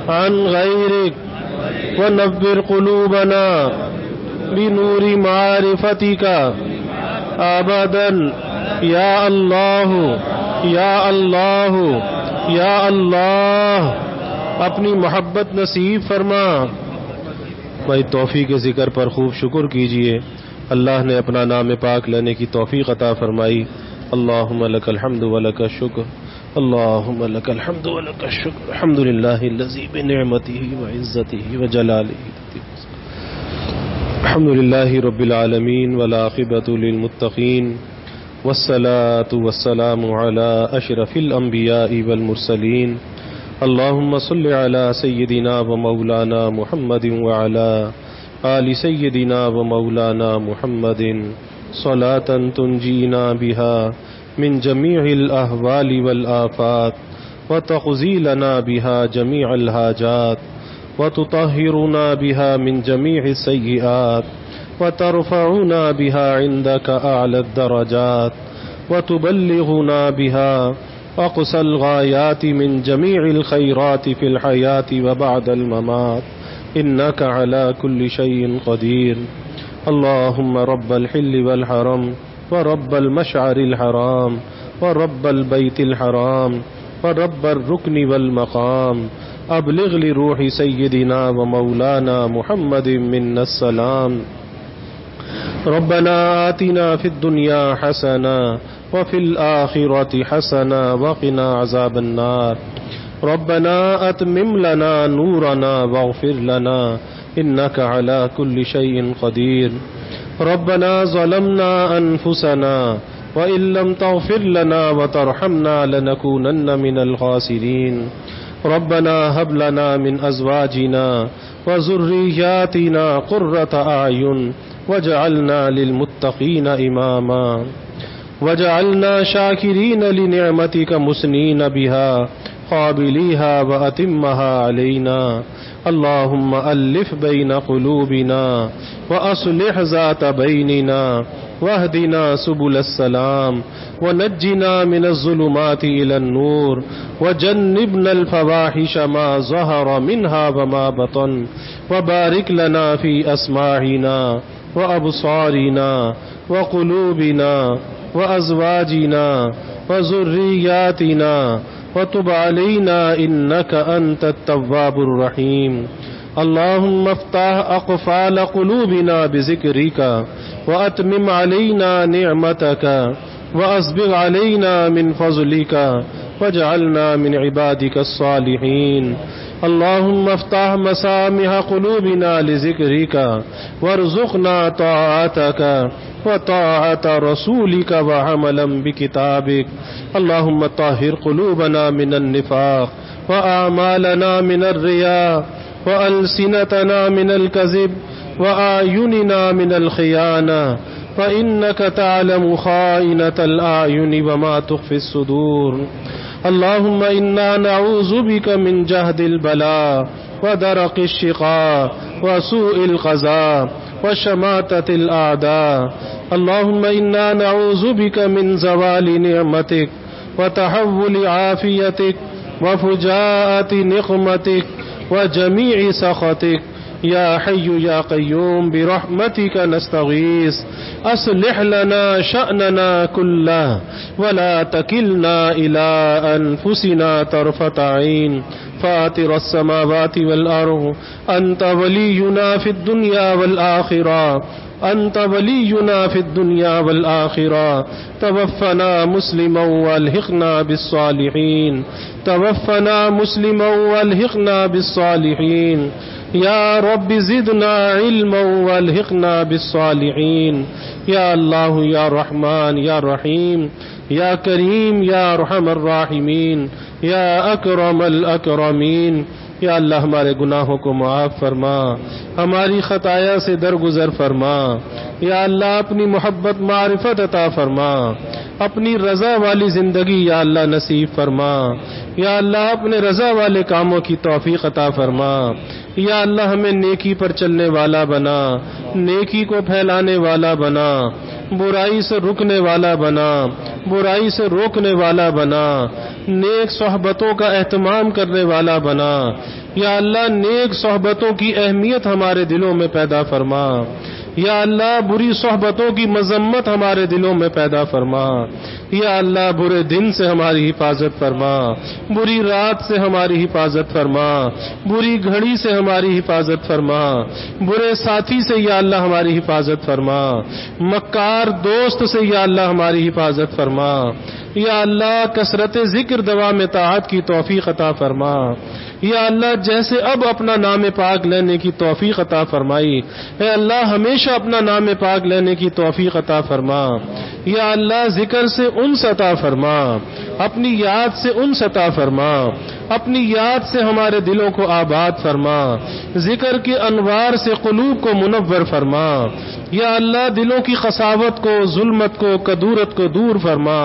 عن غيرك ونبر قلوبنا بنور معرفتك أبدا يا الله يا الله یا اللہ اپنی محبت نصیب فرما. بھائی توفیق کے ذکر پر خوب شکر کیجئے. اللہ نے اپنا نام پاک لینے کی توفیق عطا فرمائی. اللہم لک الحمد ولک الشکر اللہم لک الحمد ولک الشکر الحمد للہ الذی بنعمتہ وعزتہ وجلالہ الحمد للہ رب العالمین والعاقبۃ للمتقین والصلاة والسلام على أشرف الأنبياء والمرسلين. اللهم صل على سيدنا ومولانا محمد وعلى آل سيدنا ومولانا محمد صلاة تنجينا بها من جميع الأهوال والآفات وتقضي لنا بها جميع الحاجات وتطهرنا بها من جميع السيئات وترفعنا بها عندك أعلى الدرجات وتبلغنا بها أقصى الغايات من جميع الخيرات في الحياة وبعد الممات إنك على كل شيء قدير. اللهم رب الحل والحرم ورب المشعر الحرام ورب البيت الحرام ورب الركن والمقام أبلغ لروح سيدنا ومولانا محمد منا السلام. ربنا آتنا في الدنيا حسنة وفي الآخرة حسنة وقنا عذاب النار. ربنا أتمم لنا نورنا واغفر لنا إنك على كل شيء قدير. ربنا ظلمنا أنفسنا وإن لم تغفر لنا وترحمنا لنكونن من الخاسرين. ربنا هب لنا من أزواجنا وذرياتنا قرة أعين وجعلنا للمتقين إماما وجعلنا شاكرين لنعمتك مسنين بها قابليها وأتمها علينا. اللهم ألف بين قلوبنا وأصلح ذات بيننا واهدنا سبل السلام ونجنا من الظلمات إلى النور وجنبنا الفواحش ما ظهر منها وما بطن وبارك لنا في أسماعنا وأبصارنا وقلوبنا وأزواجنا وذرياتنا وتب علينا إنك أنت التواب الرحيم. اللهم افتح أقفال قلوبنا بذكرك وأتمم علينا نعمتك وأسبغ علينا من فضلك واجعلنا من عبادك الصالحين. اللهم افتح مسامع قلوبنا لذكرك وارزقنا طاعتك وطاعة رسولك وعملا بكتابك. اللهم طهر قلوبنا من النفاق وأعمالنا من الرياء وألسنتنا من الكذب وأعيننا من الخيانة فإنك تعلم خائنة الأعين وما تخفي الصدور. اللهم إنا نعوذ بك من جهد البلاء ودرق الشقاء وسوء القضاء وشماتة الأعداء. اللهم إنا نعوذ بك من زوال نعمتك وتحول عافيتك وفجاءة نقمتك وجميع سخطك. يا حي يا قيوم برحمتك نستغيث أصلح لنا شأننا كله ولا تكلنا إلى أنفسنا طرفة عين. فاطر السماوات والأرض أنت ولينا في الدنيا والآخرة أنت ولينا في الدنيا والآخرة. توفنا مسلما والحقنا بالصالحين توفنا مسلما والحقنا بالصالحين. يا رب زدنا علما والحقنا بالصالحين. يا الله يا رحمن يا رحيم يا كريم يا أرحم الراحمين يا أكرم الأكرمين. یا اللہ ہمارے گناہوں کو معاف فرما، ہماری خطایا سے درگزر فرما. یا اللہ اپنی محبت معرفت عطا فرما، اپنی رضا والی زندگی یا اللہ نصیب فرما. یا اللہ اپنے رضا والے کاموں کی توفیق عطا فرما. یا اللہ ہمیں نیکی پر چلنے والا بنا, نیکی کو پھیلانے والا بنا, برائی سے رکنے والا بنا, برائی سے روکنے والا بنا, نیک صحبتوں کا اہتمام کرنے والا بنا. یا اللہ نیک صحبتوں کی اہمیت ہمارے دلوں میں پیدا فرما. یا اللہ بری صحبتوں کی مذمت ہمارے دلوں میں پیدا فرما. یا اللہ برے دن سے ہماری حفاظت فرما, بری رات سے ہماری حفاظت فرما, بری گھڑی سے ہماری حفاظت فرما, برے ساتھی سے یا اللہ ہماری حفاظت فرما, مکار دوست سے یا اللہ ہماری حفاظت فرما. یا اللہ کثرت ذکر دوام طاعت کی توفیق عطا فرما. یا اللہ جیسے اب اپنا نام پاک لینے کی توفیق عطا فرمائی, اے اللہ ہمیشہ اپنا نام پاک لینے کی توفیق عطا فرما. یا اللہ ذکر سے انس عطا فرما, اپنی یاد سے انس عطا فرما, اپنی یاد سے ہمارے دلوں کو آباد فرما, ذکر کے انوار سے قلوب کو منور فرما. یا اللہ دلوں کی قساوت کو, ظلمت کو, کدورت کو دور فرما,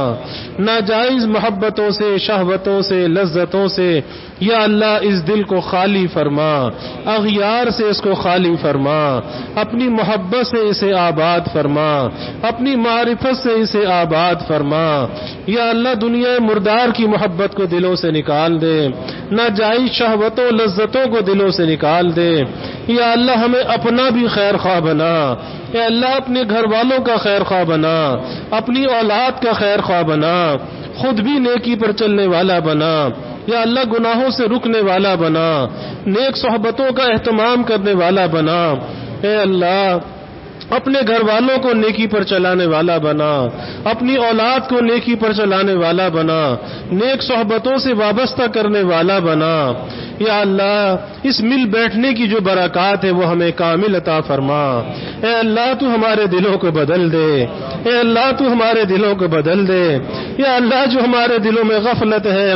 ناجائز محبتوں سے, شہوتوں سے, لذتوں سے یا اللہ اس دل کو خالی فرما, اغیار سے اس کو خالی فرما, اپنی محبت سے اسے آباد فرما, اپنی معرفت سے اسے آباد فرما. یا اللہ دنیا مردار کی محبت کو دلوں سے نکال دے, ناجائز شہوتوں لذتوں کو دلوں سے نکال دے. یا اللہ ہمیں اپنا بھی خیر خواہ بنا, یا اللہ اپنے گھر والوں کا خیر خواہ بنا, اپنی اولاد کا خیر خواہ بنا, خود بھی نیکی پر چلنے والا بنا. یا اللہ گناہوں سے رکنے والا بنا, نیک صحبتوں کا اہتمام کرنے والا بنا. اے اللہ اپنے گھر والوں کو نیکی پر چلانے والا بنا, اپنی اولاد کو نیکی پر چلانے والا بنا, نیک صحبتوں سے وابستہ کرنے والا بنا. یا اللہ اس مل بیٹھنے کی جو برکات ہے وہ ہمیں کامل عطا فرما. اے اللہ تو ہمارے دلوں کو بدل دے, اے اللہ تو ہمارے دلوں کو بدل دے. یا اللہ جو ہمارے دلوں میں غفلت ہے,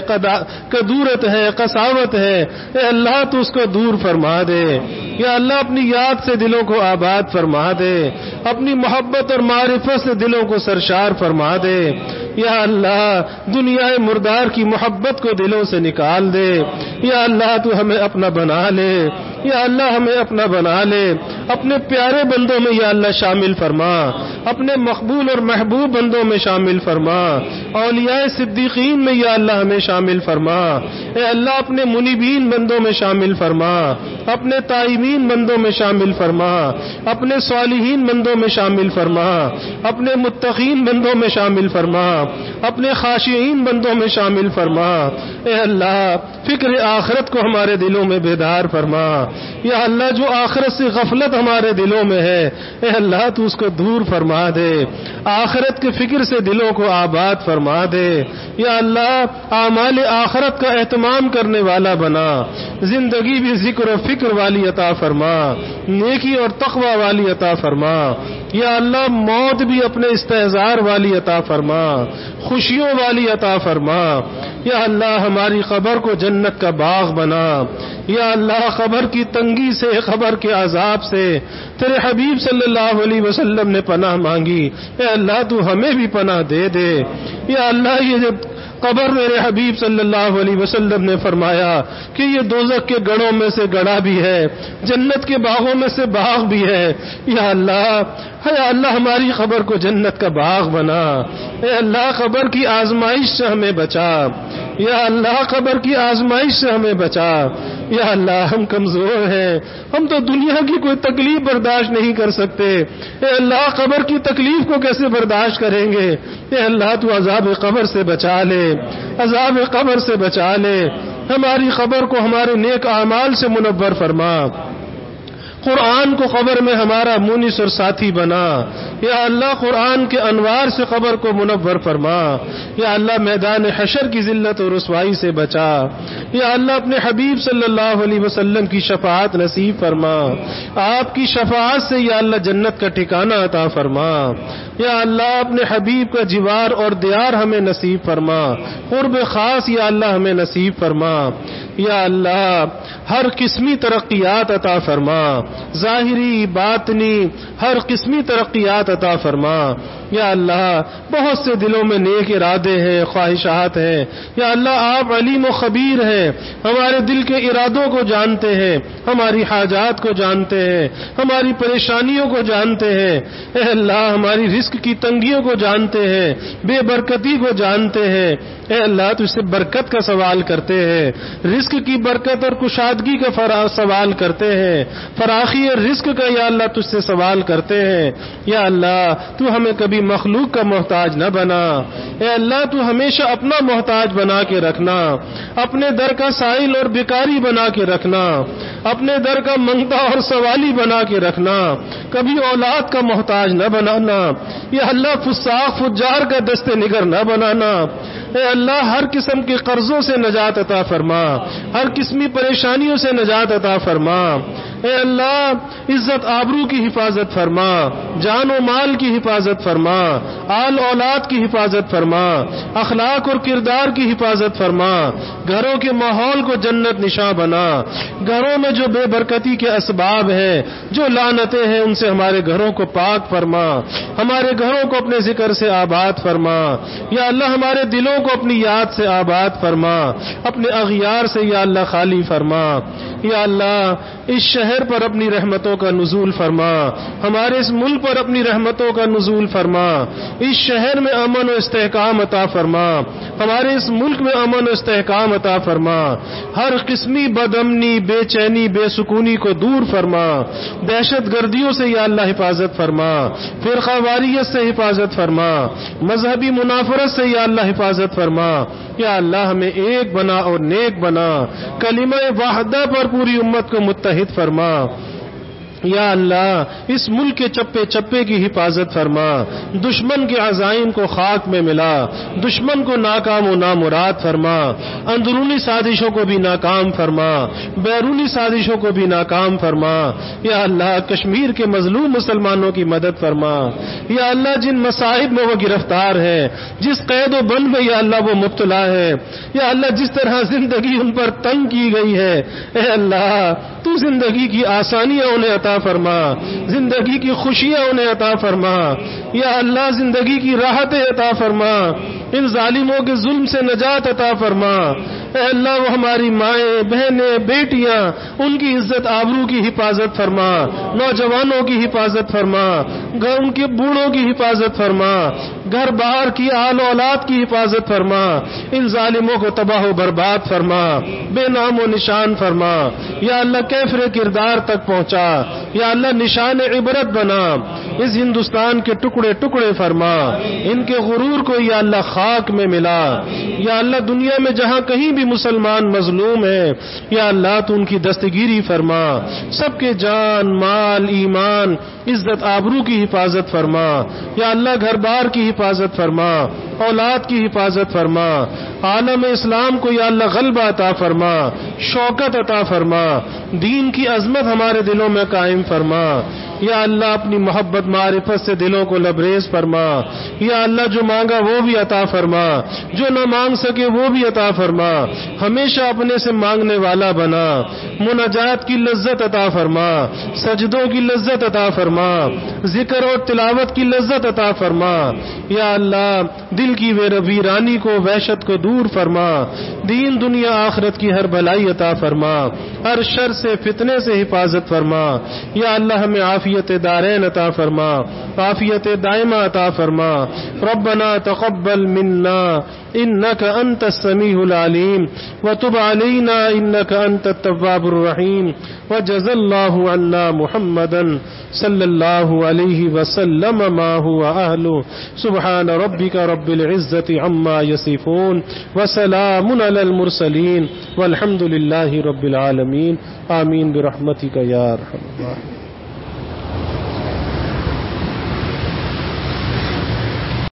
کدورت ہے, قساوت ہے, اے اللہ تو اس کو دور فرما دے. یا اللہ اپنی یاد سے دلوں کو آباد فرما دے, اپنی محبت اور معرفت سے دلوں کو سرشار فرما دے. یا اللہ دنیا مردار کی محبت کو دلوں سے نکال دے. یا اللہ تو ہمیں اپنا بنا لے, یا اللہ ہمیں اپنا بنا لے, اپنے پیارے بندوں میں یا اللہ شامل فرما, اپنے مقبول اور محبوب بندوں میں شامل فرما, اولیاء صدیقین میں یا اللہ ہمیں شامل فرما. اے اللہ اپنے منیبین بندوں میں شامل فرما, اپنے تائبین بندوں میں شامل فرما, اپنے صالحین بندوں میں شامل فرما, اپنے متقین بندوں میں شامل فرما, اپنے خاشعین بندوں میں شامل فرما. اے اللہ فکر آخرت کو ہمارے دلوں میں بیدار فرما. یا اللہ جو آخرت سے غفلت ہمارے دلوں میں ہے, اے اللہ تو اس کو دور فرما دے, آخرت کے فکر سے دلوں کو آباد فرما دے. یا اللہ اعمال آخرت کا اہتمام کرنے والا بنا, زندگی بھی ذکر و فکر والی عطا فرما, نیکی اور تقوی والی عطا فرما. یا اللہ موت بھی اپنے استحضار والی عطا فرما, خوشیوں والی عطا فرما. یا اللہ ہماری قبر کو جنت کا باغ بنا. یا اللہ قبر کی تنگی سے, قبر کے عذاب سے تیرے حبیب صلی اللہ علیہ وسلم نے پناہ مانگی, اے اللہ تو ہمیں بھی پناہ دے دے. یا اللہ یہ جب قبر میرے حبیب صلی اللہ علیہ وسلم نے فرمایا کہ یہ دوزخ کے گڑھوں میں سے گڑھا بھی ہے, جنت کے باغوں میں سے باغ بھی ہے. یا اللہ یا اللہ ہماری قبر کو جنت کا باغ بنا. اے اللہ قبر کی آزمائش سے ہمیں بچا. یا اللہ قبر کی آزمائش سے ہمیں بچا. یا اللہ ہم کمزور ہیں, ہم تو دنیا کی کوئی تکلیف برداشت نہیں کر سکتے. اے اللہ قبر کی تکلیف کو کیسے برداشت کریں گے. اے اللہ تو عذاب قبر سے بچا لے, عذاب قبر سے بچا لے. ہماری قبر کو ہمارے نیک اعمال سے منور فرما. قرآن کو قبر میں ہمارا مونس اور ساتھی بنا. یا اللہ قرآن کے انوار سے قبر کو منور فرما. یا اللہ میدان حشر کی ذلت اور رسوائی سے بچا. یا اللہ اپنے حبیب صلی اللہ علیہ وسلم کی شفاعت نصیب فرما. آپ کی شفاعت سے یا اللہ جنت کا ٹھکانہ عطا فرما. یا اللہ اپنے حبیب کا جوار اور دیار ہمیں نصیب فرما. قرب خاص یا اللہ ہمیں نصیب فرما. یا اللہ ہر قسمی ترقیات عطا فرما, ظاہری باطنی ہر قسمی ترقیات عطا فرما. یا اللہ بہت سے دلوں میں نیک ارادے ہیں، خواہشات ہیں، یا اللہ آپ علیم و خبیر ہیں، ہمارے دل کے ارادوں کو جانتے ہیں، ہماری حاجات کو جانتے ہیں، ہماری پریشانیوں کو جانتے ہیں، اے اللہ ہماری رزق کی تنگیوں کو جانتے ہیں، بے برکتی کو جانتے ہیں، اے اللہ تجھ سے برکت کا سوال کرتے ہیں، رزق کی برکت اور کشادگی کا سوال کرتے ہیں، فراخی رزق کا یا اللہ تجھ سے سوال کرتے ہیں، یا اللہ تو ہمیں کبھی مخلوق کا محتاج نہ بنا، اے اللہ تو ہمیشہ اپنا محتاج بنا کے رکھنا، اپنے در کا سائل اور بیکاری بنا کے رکھنا، اپنے در کا منگتا اور سوالی بنا کے رکھنا، کبھی اولاد کا محتاج نہ بنانا، یا اللہ فساق فجار کا دست نگر نہ بنانا، اے اللہ ہر قسم کے قرضوں سے نجات عطا فرما، ہر قسمی پریشانیوں سے نجات عطا فرما، اے اللہ عزت آبرو کی حفاظت فرما، جان و مال کی حفاظت فرما، آل اولاد کی حفاظت فرما، اخلاق اور کردار کی حفاظت فرما، گھروں کے ماحول کو جنت نشاں بنا، گھروں میں جو بے برکتی کے اسباب ہیں، جو لعنتیں ہیں، ان سے ہمارے گھروں کو پاک فرما، ہمارے گھروں کو اپنے ذکر سے آباد فرما، یا اللہ ہمارے دلوں کو اپنی یاد سے آباد فرما، اپنے اغیار سے یا اللہ خالی فرما، یا اللہ اس شہر پر اپنی رحمتوں کا نزول فرما، ہمارے اس ملک پر اپنی رحمتوں کا نزول فرما، اس شہر میں امن و استحکام عطا فرما، ہمارے اس ملک میں امن و استحکام عطا فرما، ہر قسمی بد امنی، بے چینی، بے سکونی کو دور فرما، دہشت گردیوں سے یا اللہ حفاظت فرما، فرقہ واریت سے حفاظت فرما، مذہبی منافرت سے یا اللہ حفاظت فرما، یا اللہ ہمیں ایک بنا اور نیک بنا، کلمہ واحدہ پر پوری امت کو متحد فرما، یا اللہ اس ملک کے چپے چپے کی حفاظت فرما، دشمن کے عزائم کو خاک میں ملا، دشمن کو ناکام و نامراد فرما، اندرونی سازشوں کو بھی ناکام فرما، بیرونی سازشوں کو بھی ناکام فرما، یا اللہ کشمیر کے مظلوم مسلمانوں کی مدد فرما، یا اللہ جن مصائب میں وہ گرفتار ہے، جس قید و بند میں یا اللہ وہ مبتلا ہے، یا اللہ جس طرح زندگی ان پر تنگ کی گئی ہے، اے اللہ تو زندگی کی آسانیاں انہیں عطا فرما، زندگی کی خوشیاں انہیں عطا فرما، یا اللہ زندگی کی راحتیں عطا فرما، ان ظالموں کے ظلم سے نجات عطا فرما، اے اللہ وہ ہماری مائیں بہنیں بیٹیاں ان کی عزت آبرو کی حفاظت فرما، نوجوانوں کی حفاظت فرما، ان کے بوڑھوں کی حفاظت فرما، گھر باہر کی آل اولاد کی حفاظت فرما، ان ظالموں کو تباہ و برباد فرما، بے نام و نشان فرما، یا اللہ کیفر کردار تک پہنچا، یا اللہ نشان عبرت بنا، اس ہندوستان کے ٹکڑے ٹکڑے فرما، ان کے غرور کو یا اللہ خاک میں ملا، یا اللہ دنیا میں جہاں کہیں بھی مسلمان مظلوم ہے، یا اللہ تو ان کی دستگیری فرما، سب کے جان مال ایمان عزت آبرو کی حفاظت فرما، یا اللہ گھر بار کی حفاظت فرما، اولاد کی حفاظت فرما، عالم اسلام کو یا اللہ غلبہ عطا فرما، شوکت عطا فرما، دین کی عظمت ہمارے دلوں میں قائم فرما، یا اللہ اپنی محبت معرفت سے دلوں کو لبریز فرما، یا اللہ جو مانگا وہ بھی عطا فرما، جو نہ مانگ سکے وہ بھی عطا فرما، ہمیشہ اپنے سے مانگنے والا بنا، مناجات کی لذت عطا فرما، سجدوں کی لذت عطا فرما، ذکر اور تلاوت کی لذت عطا فرما، یا اللہ دل کی ویرانی کو وحشت کو دور فرما، دین دنیا آخرت کی ہر بھلائی عطا فرما، ہر شر سے فتنے سے حفاظت فرما، یا اللہ ہمیں عافیت دارین عطا فرما، عافیت دائمہ عطا فرما، ربنا تقبل منا انك انت السميع العليم وتب علينا انك انت التواب الرحيم وجزى الله عنا محمدا صلى الله عليه وسلم ما هو اهله سبحان ربك رب العزة عما يصفون وسلام على المرسلين والحمد لله رب العالمين آمين برحمتك يا ارحم الراحمين.